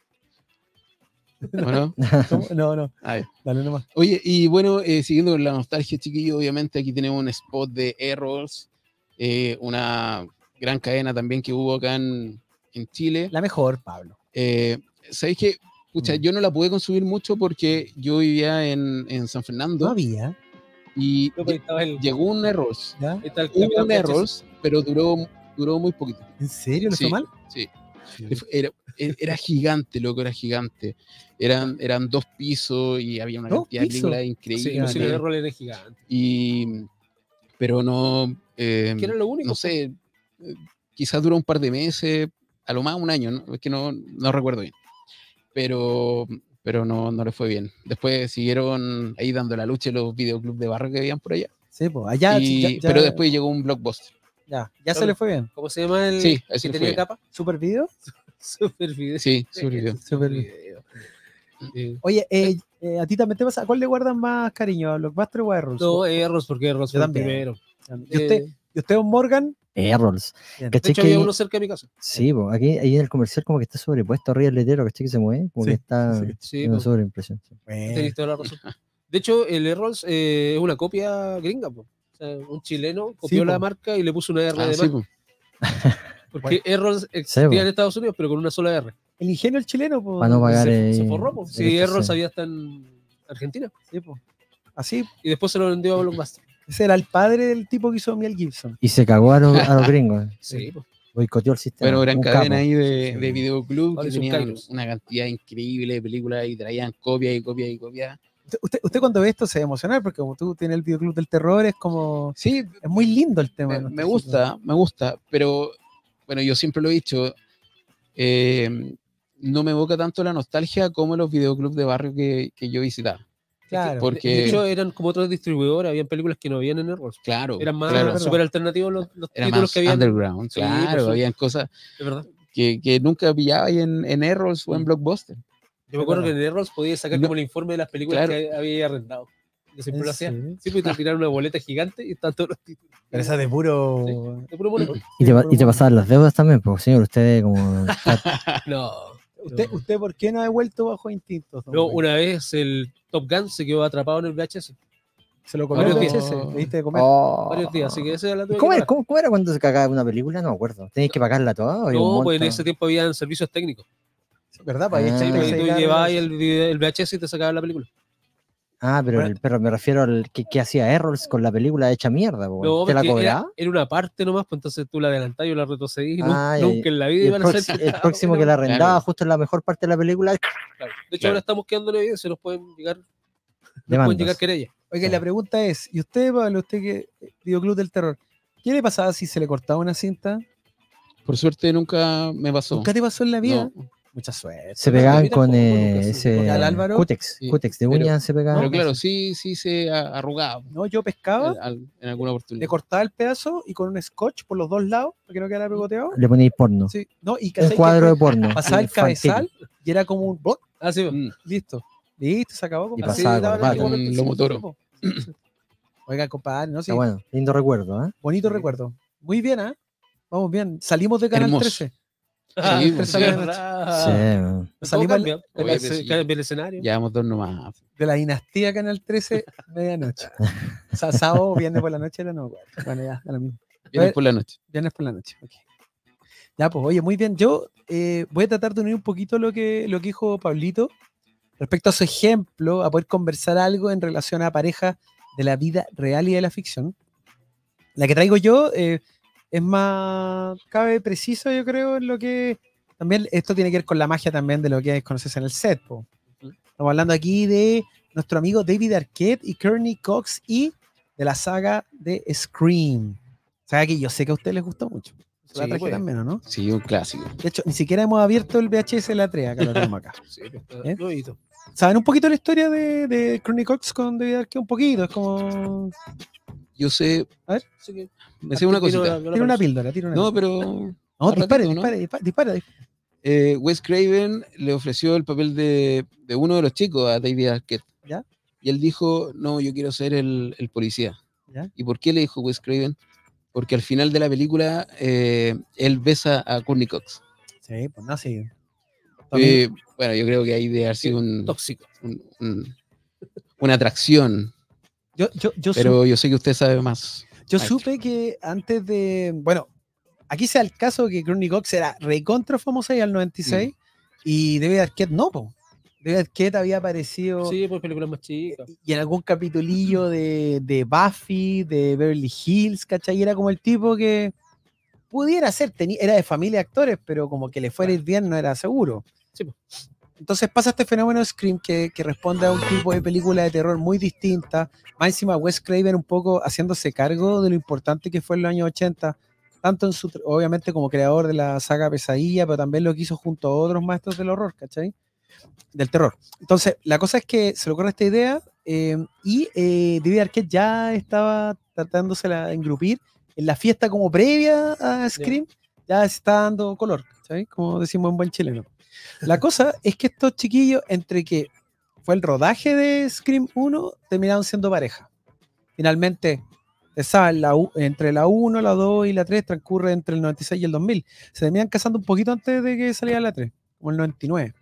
Speaker 2: ¿O no?
Speaker 1: ¿Cómo? No, no,
Speaker 2: Ah, ya.
Speaker 1: dale nomás.
Speaker 2: Oye, y bueno, eh, siguiendo con la nostalgia, chiquillo, obviamente aquí tenemos un spot de Errols, eh, una gran cadena también que hubo acá en, en Chile.
Speaker 1: La mejor, Pablo.
Speaker 2: Eh, ¿Sabéis qué? Pucha,
Speaker 1: Mm.
Speaker 2: yo no la pude consumir mucho porque yo vivía en, en San Fernando
Speaker 1: No había,
Speaker 2: y
Speaker 3: No, pues, ahí estaba el-
Speaker 2: llegó un Errols.
Speaker 1: ¿ya?
Speaker 3: ahí está el
Speaker 2: Hubo
Speaker 3: Capitán
Speaker 2: un
Speaker 3: V H S.
Speaker 2: Errols, pero duró, duró muy poquito.
Speaker 1: ¿En serio? ¿Le
Speaker 2: Sí.
Speaker 1: fue mal?
Speaker 2: Sí. Era, era gigante, loco, era gigante. Eran, eran dos pisos y había una
Speaker 1: ¿Dos
Speaker 2: cantidad de
Speaker 1: pisos?
Speaker 2: películas
Speaker 3: Sí,
Speaker 2: increíbles.
Speaker 1: Ya,
Speaker 3: los cines
Speaker 1: ya.
Speaker 3: de rol eran gigantes.
Speaker 2: Y, pero no, eh,
Speaker 3: ¿Qué era lo único?
Speaker 2: no sé, eh, quizás duró un par de meses, a lo más un año, ¿no? Es que no, no recuerdo bien. Pero, pero no, no le fue bien. Después siguieron ahí dando la lucha los videoclubs de barrio que habían por allá.
Speaker 1: Sí, pues allá.
Speaker 2: Y-
Speaker 1: ya, ya-
Speaker 2: pero después llegó un blockbuster.
Speaker 1: Ya, ya se le fue bien.
Speaker 3: ¿Cómo se llama el
Speaker 2: Sí, a ese
Speaker 3: que
Speaker 2: le fue
Speaker 3: tenía
Speaker 2: bien.
Speaker 3: capa?
Speaker 1: ¿Super video?
Speaker 3: Super video.
Speaker 2: Sí, super video.
Speaker 1: Super
Speaker 3: video. Sí.
Speaker 1: Oye, eh, eh, a ti también te pasa. ¿A cuál le guardan más cariño? ¿A Blockbuster o a Errol?
Speaker 3: No, Erros, porque Erros
Speaker 1: Yo
Speaker 3: fue el
Speaker 1: también.
Speaker 3: primero.
Speaker 1: ¿Y usted,
Speaker 3: Eh,
Speaker 1: ¿Y usted, don Morgan?
Speaker 4: Errols.
Speaker 1: Bien.
Speaker 3: De
Speaker 4: ¿Cachai
Speaker 3: hecho,
Speaker 4: que
Speaker 3: había
Speaker 4: ahí-
Speaker 3: uno cerca de mi casa.
Speaker 4: Sí, po, aquí ahí en el comercial como que está sobrepuesto arriba el letrero, ¿cachai? Que se mueve, como
Speaker 1: Sí,
Speaker 4: que está
Speaker 1: sí,
Speaker 3: Sí,
Speaker 4: una
Speaker 3: pues,
Speaker 4: sobreimpresión. Sí.
Speaker 1: Bueno.
Speaker 3: tenéis toda la razón. De hecho, el Errols eh, es una copia gringa. Po. O sea, un chileno copió
Speaker 1: Sí,
Speaker 3: la
Speaker 1: po.
Speaker 3: marca y le puso una R
Speaker 2: Ah,
Speaker 3: de
Speaker 2: sí,
Speaker 3: más.
Speaker 2: pues.
Speaker 3: Porque Errols
Speaker 4: Sí,
Speaker 3: existía
Speaker 4: po.
Speaker 3: en Estados Unidos, pero con una sola R.
Speaker 1: El ingenio del chileno, pues.
Speaker 4: Para no pagar
Speaker 3: Se, se
Speaker 4: eh,
Speaker 3: forró. Po. Si
Speaker 4: derechos,
Speaker 3: Errols
Speaker 4: sí.
Speaker 3: había hasta en Argentina.
Speaker 1: Sí, pues. Así,
Speaker 3: Y después se lo vendió a Blockbuster.
Speaker 1: ese era el padre del tipo que hizo Mel Gibson.
Speaker 4: Y se cagó a los, a los gringos.
Speaker 3: Sí, po.
Speaker 4: Boicoteó el sistema.
Speaker 2: Bueno, gran
Speaker 4: un
Speaker 2: cadena
Speaker 4: capo.
Speaker 2: ahí de,
Speaker 1: Sí.
Speaker 2: de videoclub
Speaker 3: Ahora
Speaker 2: que
Speaker 3: es un
Speaker 2: tenían
Speaker 3: Kairos.
Speaker 2: una cantidad increíble de películas y traían copias y copias y copias.
Speaker 1: Usted, usted, usted cuando ve esto se va a emocionar porque como tú tienes el videoclub del terror es como...
Speaker 2: Sí,
Speaker 1: Es muy lindo el tema.
Speaker 2: me, me
Speaker 1: nostálgico.
Speaker 2: gusta, me gusta, pero bueno, yo siempre lo he dicho, eh, no me evoca tanto la nostalgia como los videoclubs de barrio que, que yo visitaba.
Speaker 1: Claro.
Speaker 2: Porque-
Speaker 3: De hecho, eran como otros distribuidores. Habían películas que no habían en Errols.
Speaker 2: Claro,
Speaker 3: Eran más
Speaker 2: claro,
Speaker 1: verdad.
Speaker 3: súper alternativos los, los
Speaker 2: era
Speaker 3: títulos
Speaker 2: más
Speaker 3: que habían.
Speaker 2: underground,
Speaker 3: Sí,
Speaker 2: claro,
Speaker 3: por
Speaker 2: habían cosas
Speaker 3: Es verdad.
Speaker 2: que, que nunca pillaba ahí en, en Errols o en
Speaker 3: Mm.
Speaker 2: Blockbuster.
Speaker 3: Yo me acuerdo
Speaker 1: verdad.
Speaker 3: que en Errols podías sacar
Speaker 2: No.
Speaker 3: como el informe de las películas
Speaker 2: Claro.
Speaker 3: que había arrendado. Yo siempre
Speaker 1: ¿En
Speaker 3: lo hacía.
Speaker 1: serio?
Speaker 3: Sí, pues te tiraron una boleta gigante y están todos los títulos.
Speaker 1: Pero esa de puro...
Speaker 3: De puro mono.
Speaker 4: Y te, pa- y te pasaban las deudas también, pues señor, usted como...
Speaker 3: No.
Speaker 1: ¿Usted, ¿Usted por qué no ha vuelto bajo instintos? don
Speaker 3: No,
Speaker 1: Mike?
Speaker 3: una vez el Top Gun se quedó atrapado en el V H S
Speaker 1: Se lo comió el
Speaker 3: varios
Speaker 1: V
Speaker 3: días.
Speaker 1: H S. Le diste de comer.
Speaker 4: Oh.
Speaker 3: varios días, así que esa la tuve que
Speaker 4: ¿Cómo, era,
Speaker 3: pagar.
Speaker 4: cómo, cómo era cuando se cagaba una película? No me acuerdo. ¿Tenéis que pagarla toda? ¿O había un
Speaker 3: No, pues en
Speaker 4: monto?
Speaker 3: ese tiempo habían servicios técnicos.
Speaker 1: ¿Verdad? Para
Speaker 4: Ah.
Speaker 1: ahí
Speaker 3: Sí,
Speaker 1: echarle
Speaker 3: pues, y
Speaker 1: ese
Speaker 3: tú
Speaker 1: carro.
Speaker 3: llevabas el, video- el V H S y te sacaban la película.
Speaker 4: Ah, pero,
Speaker 1: Bueno.
Speaker 4: el- pero me refiero al que, que hacía Errols con la película hecha mierda, po,
Speaker 3: No,
Speaker 4: ¿te la
Speaker 3: porque era,
Speaker 4: cobraba?
Speaker 3: era una parte nomás, pues entonces tú la adelantás y la retrocedís y
Speaker 4: Ah,
Speaker 3: nunca,
Speaker 4: ya,
Speaker 3: nunca en la
Speaker 4: Y
Speaker 3: vida
Speaker 4: el,
Speaker 3: iban a
Speaker 4: prox-
Speaker 3: ser.
Speaker 4: el próximo que la arrendaba
Speaker 2: Claro.
Speaker 4: justo en la mejor parte de la película,
Speaker 3: Claro. De hecho,
Speaker 2: Claro.
Speaker 3: ahora estamos quedando en evidencia, nos pueden llegar, nos pueden
Speaker 4: demandas.
Speaker 3: llegar querellas.
Speaker 1: Oiga,
Speaker 4: Sí.
Speaker 1: la pregunta es, ¿y usted, Pablo, usted que videoclub del terror, qué le pasaba si se le cortaba una cinta?
Speaker 2: Por suerte nunca me pasó.
Speaker 1: ¿Nunca te pasó en la vida?
Speaker 2: No.
Speaker 1: Mucha suerte.
Speaker 4: Se
Speaker 3: No, a
Speaker 4: pegaban
Speaker 3: mí
Speaker 4: con
Speaker 3: tampoco,
Speaker 4: eh,
Speaker 3: nunca se-
Speaker 4: ese
Speaker 1: porque al Álvaro-
Speaker 4: cútex,
Speaker 2: Sí.
Speaker 4: cútex de
Speaker 2: Pero-
Speaker 4: uñas se pegaban.
Speaker 2: Pero
Speaker 1: No,
Speaker 2: claro,
Speaker 1: no
Speaker 2: sí, sí se a- arrugaba
Speaker 1: No, yo pescaba,
Speaker 2: en, al- en alguna
Speaker 1: le
Speaker 2: oportunidad.
Speaker 1: cortaba el pedazo y con un scotch por los dos lados, para que no quedara pegoteado.
Speaker 4: Le ponéis porno.
Speaker 1: Sí, no, y
Speaker 4: Un
Speaker 1: ¿cachai que
Speaker 4: cuadro de
Speaker 1: después
Speaker 4: porno.
Speaker 1: pasaba el
Speaker 4: infantil.
Speaker 1: cabezal y era como un bloc,
Speaker 3: Ah, sí, pues.
Speaker 2: Mm.
Speaker 1: listo. Listo, se acabó.
Speaker 4: Y
Speaker 1: compadre.
Speaker 4: pasaba
Speaker 1: Así daban
Speaker 4: corbata.
Speaker 1: antiguamente,
Speaker 2: Un
Speaker 1: sí,
Speaker 2: lomo toro.
Speaker 1: sí, po. Sí, sí. Oiga, compadre, no sé.
Speaker 4: Está bueno, lindo recuerdo, ¿eh?
Speaker 1: Bonito recuerdo. Muy bien, ¿ah? Vamos bien. Salimos de Canal
Speaker 2: Hermoso.
Speaker 1: trece.
Speaker 3: Ah,
Speaker 2: Sí,
Speaker 3: pues,
Speaker 2: pues,
Speaker 3: sí,
Speaker 1: sí.
Speaker 3: es verdad.
Speaker 4: Sí, man.
Speaker 3: Todo
Speaker 1: Salimos
Speaker 3: cambia.
Speaker 2: Oye,
Speaker 3: Cambia-
Speaker 2: sí.
Speaker 3: cambia el escenario.
Speaker 2: Llevamos dos nomás.
Speaker 1: de la dinastía Canal trece, medianoche. O sea, sábado o viernes por la noche era no, bueno, bueno, ya, da lo mismo.
Speaker 2: Viernes por la noche.
Speaker 1: Viernes por la noche. Ok. Ya, pues, oye, muy bien. Yo eh, voy a tratar de unir un poquito lo que, lo que dijo Pablito respecto a su ejemplo, a poder conversar algo en relación a parejas de la vida real y de la ficción. La que traigo yo eh, es más, cabe preciso, yo creo, en lo que también esto tiene que ver con la magia también de lo que es conocerse en el set. Po. Estamos hablando aquí de nuestro amigo David Arquette y Courtney Cox y de la saga de Scream. Saga que yo sé que a ustedes les gustó mucho. Se la
Speaker 3: Sí,
Speaker 1: traje
Speaker 3: pues.
Speaker 1: también, ¿o no?
Speaker 2: Sí, un clásico.
Speaker 1: De hecho, ni siquiera hemos abierto el V H S de la tres, acá lo tenemos acá.
Speaker 3: Sí, pues, está
Speaker 1: ¿Eh?
Speaker 3: nuevito.
Speaker 1: ¿Saben un poquito la historia de, de Courtney Cox con David Arquette? Un poquito, es como...
Speaker 2: Yo sé,
Speaker 3: Así que,
Speaker 2: me sé una
Speaker 3: Arquette vino
Speaker 2: cosita.
Speaker 3: a- vino a
Speaker 1: Tira una
Speaker 3: aparecer.
Speaker 1: píldora, tira una
Speaker 2: No,
Speaker 1: píldora.
Speaker 2: pero
Speaker 1: No,
Speaker 2: un
Speaker 1: dispare,
Speaker 2: ratito, ¿no?
Speaker 1: dispare, dispare, dispare, dispare.
Speaker 2: eh, Wes Craven le ofreció el papel de, de uno de los chicos a David Arquette.
Speaker 1: ¿Ya?
Speaker 2: Y él dijo, no, yo quiero ser el, el policía.
Speaker 1: ¿Ya?
Speaker 2: ¿Y por qué le dijo Wes Craven? Porque al final de la película eh, él besa a Courtney Cox.
Speaker 1: Sí, pues no, sí.
Speaker 2: Eh, bueno, yo creo que ahí debe haber sido un-
Speaker 3: Tóxico.
Speaker 2: un- un- una atracción,
Speaker 1: yo, yo, yo,
Speaker 2: pero yo sé que usted sabe más.
Speaker 1: Yo
Speaker 2: Ay.
Speaker 1: supe que antes de. Bueno, aquí sea el caso que Courtney Cox era recontra famosa y al noventa y seis y David Arquette no, po. David Arquette había aparecido
Speaker 3: Sí, pues películas más chicas.
Speaker 1: y en algún capitulillo de, de Buffy, de Beverly Hills, ¿cachai? Y era como el tipo que pudiera ser, tenía, era de familia de actores, pero como que le fuera a ir bien no era seguro.
Speaker 3: Sí, po.
Speaker 1: Entonces pasa este fenómeno de Scream que, que responde a un tipo de película de terror muy distinta. Más encima Wes Craven un poco haciéndose cargo de lo importante que fue en los años ochenta, tanto en su, obviamente como creador de la saga Pesadilla, pero también lo que hizo junto a otros maestros del horror, ¿cachai? Del terror. Entonces, la cosa es que se le ocurre esta idea eh, y eh, David Arquette ya estaba tratándosela de engrupir en la fiesta como previa a Scream, ya se está dando color, ¿cachai? Como decimos en buen chileno. La cosa es que estos chiquillos, entre que fue el rodaje de Scream uno, terminaron siendo pareja. Finalmente, Esa, la U- entre la uno, la dos y la tres transcurre entre el noventa y seis y el dos mil. Se terminan casando un poquito antes de que saliera la tres, como el noventa y nueve.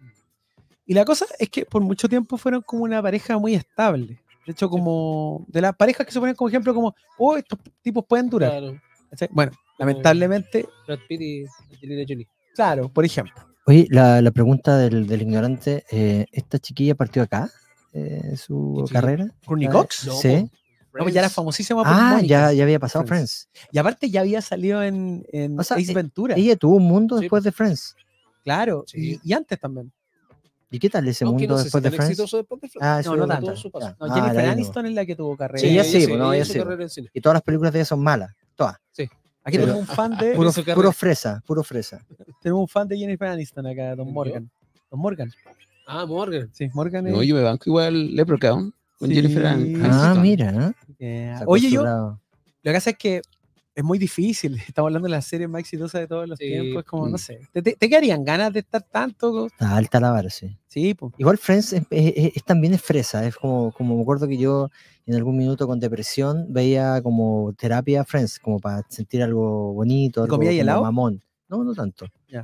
Speaker 1: Y la cosa es que por mucho tiempo fueron como una pareja muy estable. De hecho, como de las parejas que se ponen como ejemplo, como, oh, estos tipos pueden durar.
Speaker 3: Claro,
Speaker 1: ¿Cachai? Bueno, lamentablemente,
Speaker 3: Brad Pitt y Angelina Jolie.
Speaker 1: claro, por ejemplo.
Speaker 4: Oye, la, la pregunta del, del ignorante, eh, ¿esta chiquilla partió acá? Eh, su
Speaker 3: ¿Qué chiquilla?
Speaker 4: carrera.
Speaker 1: Courtney
Speaker 4: Ah,
Speaker 1: Cox.
Speaker 3: No,
Speaker 4: sí.
Speaker 1: No, pues ya era famosísima por
Speaker 4: Ah,
Speaker 1: Mónica.
Speaker 4: ya, ya había pasado
Speaker 1: Friends.
Speaker 4: Friends.
Speaker 1: Y aparte ya había salido en, en
Speaker 4: O sea,
Speaker 1: Ace
Speaker 4: eh,
Speaker 1: Ventura.
Speaker 4: Ella tuvo un mundo
Speaker 3: Sí,
Speaker 4: después de Friends.
Speaker 1: Claro,
Speaker 3: Sí.
Speaker 1: y, y antes también.
Speaker 4: ¿Y qué tal ese
Speaker 3: Aunque
Speaker 4: mundo
Speaker 3: no sé
Speaker 4: después
Speaker 3: si
Speaker 4: de
Speaker 3: tan
Speaker 4: Friends?
Speaker 3: exitoso después de Friends.
Speaker 4: Ah,
Speaker 1: No,
Speaker 4: eso
Speaker 1: no
Speaker 4: es
Speaker 1: tanto.
Speaker 3: todo su paso.
Speaker 4: ya.
Speaker 1: No,
Speaker 4: Ah,
Speaker 1: Jennifer
Speaker 4: la vi,
Speaker 1: Aniston es la que tuvo carrera.
Speaker 4: Sí, ella sí, pues, no, ella
Speaker 3: hizo
Speaker 4: sí,
Speaker 3: carrera en cine.
Speaker 4: Y todas las películas de ella son malas. Todas.
Speaker 1: Aquí
Speaker 4: Pero-
Speaker 1: tenemos un fan de
Speaker 4: Puro,
Speaker 3: hizo carrera.
Speaker 4: puro fresa, puro fresa.
Speaker 1: tenemos un fan de Jennifer Aniston acá, Don
Speaker 3: ¿Yo?
Speaker 1: Morgan. Don Morgan.
Speaker 3: Ah, Morgan.
Speaker 1: Sí, Morgan es.
Speaker 2: No, yo me banco igual Leprechaun con
Speaker 1: Sí.
Speaker 2: Jennifer An-
Speaker 1: Ah,
Speaker 4: Ah,
Speaker 2: Aniston.
Speaker 4: mira. ¿eh?
Speaker 1: Eh,
Speaker 4: Sacó
Speaker 1: oye,
Speaker 4: su
Speaker 1: yo,
Speaker 4: lado.
Speaker 1: lo que pasa es que es muy difícil. Estamos hablando de la serie más exitosa de todos los
Speaker 3: Sí.
Speaker 1: tiempos. Es como, no
Speaker 2: Mm.
Speaker 1: sé. ¿Te, te, te quedarían ganas de estar tanto?
Speaker 4: Está alta la vara, sí.
Speaker 1: Sí, pues.
Speaker 4: Igual Friends es, es- es- es también es fresa, es como, como me acuerdo que yo en algún minuto con depresión veía como terapia Friends, como para sentir algo bonito,
Speaker 1: ¿Y
Speaker 4: algo
Speaker 1: comías
Speaker 4: como
Speaker 1: helado?
Speaker 4: mamón. No, no tanto.
Speaker 1: Ya.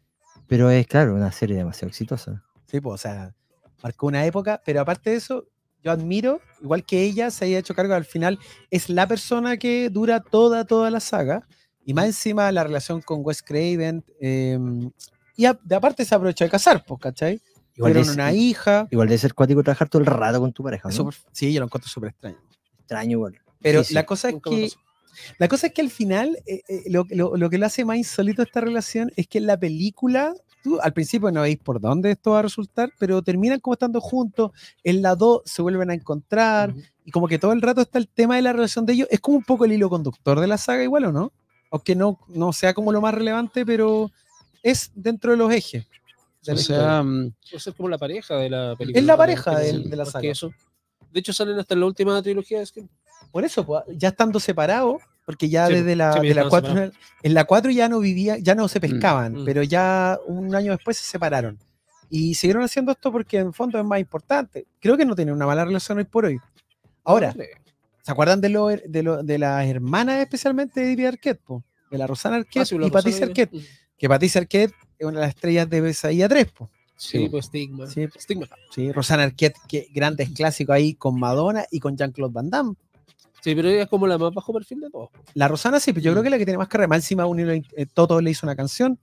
Speaker 4: Pero es claro, una serie demasiado exitosa.
Speaker 1: Sí, pues, o sea, marcó una época, pero aparte de eso, yo admiro, igual que ella se haya hecho cargo al final, es la persona que dura toda, toda la saga, y más encima la relación con Wes Craven, eh, y a- de aparte se aprovechó de casar, pues, ¿cachai?
Speaker 4: Igual
Speaker 1: Tuvieron
Speaker 4: de,
Speaker 1: una hija,
Speaker 4: igual de ser cuático trabajar todo el rato con tu pareja, ¿no?
Speaker 1: súper- sí, yo lo encuentro súper extraño.
Speaker 4: Extraño igual.
Speaker 1: Pero
Speaker 4: Difícil.
Speaker 1: la cosa es
Speaker 3: Nunca me
Speaker 1: que
Speaker 3: pasó.
Speaker 1: la cosa es que al final, eh, eh, lo, lo- lo que lo hace más insólito a esta relación es que en la película, tú al principio no veis por dónde esto va a resultar, pero terminan como estando juntos, en la dos se vuelven a encontrar,
Speaker 3: Ujú.
Speaker 1: y como que todo el rato está el tema de la relación de ellos, es como un poco el hilo conductor de la saga igual, ¿o no? Aunque no, no sea como lo más relevante, pero es dentro de los ejes de
Speaker 2: O
Speaker 1: la
Speaker 2: sea,
Speaker 1: historia.
Speaker 2: mm,
Speaker 3: Puede ser como la pareja de la película.
Speaker 1: Es la
Speaker 3: más
Speaker 1: pareja
Speaker 3: que-
Speaker 1: del- de la
Speaker 3: más
Speaker 1: saga.
Speaker 3: que eso. De hecho, salen hasta en la última trilogía de Scream.
Speaker 1: Por eso, pues, ya estando separados, porque ya
Speaker 3: Sí,
Speaker 1: desde la,
Speaker 3: sí, pues,
Speaker 1: de la
Speaker 3: estaban
Speaker 1: cuatro,
Speaker 3: separados.
Speaker 1: en la cuatro ya no vivían, ya no se pescaban,
Speaker 3: Mm.
Speaker 1: pero ya un año después se separaron. Y siguieron haciendo esto porque en el fondo es más importante. Creo que no tienen una mala relación hoy por hoy. Ahora,
Speaker 3: No,
Speaker 1: ¿se acuerdan de, lo, de, lo, de las hermanas especialmente de David Arquette? Po? De la Rosana Arquette
Speaker 3: ah, sí, la
Speaker 1: y Patricia
Speaker 3: Rosana-
Speaker 1: Arquette. Que Patricia Arquette es una de las estrellas de Pesadilla tres, po.
Speaker 3: Sí,
Speaker 2: Sí.
Speaker 3: pues Stigma.
Speaker 1: Sí.
Speaker 3: Stigma.
Speaker 1: Sí, Rosana Arquette, que grandes clásicos ahí con Madonna y con Jean-Claude Van Damme.
Speaker 3: Sí, pero ella es como la más bajo perfil de todos.
Speaker 1: La Rosana sí, pero yo creo que es la que tiene más carrera. Más encima uno le- eh, Toto le hizo una canción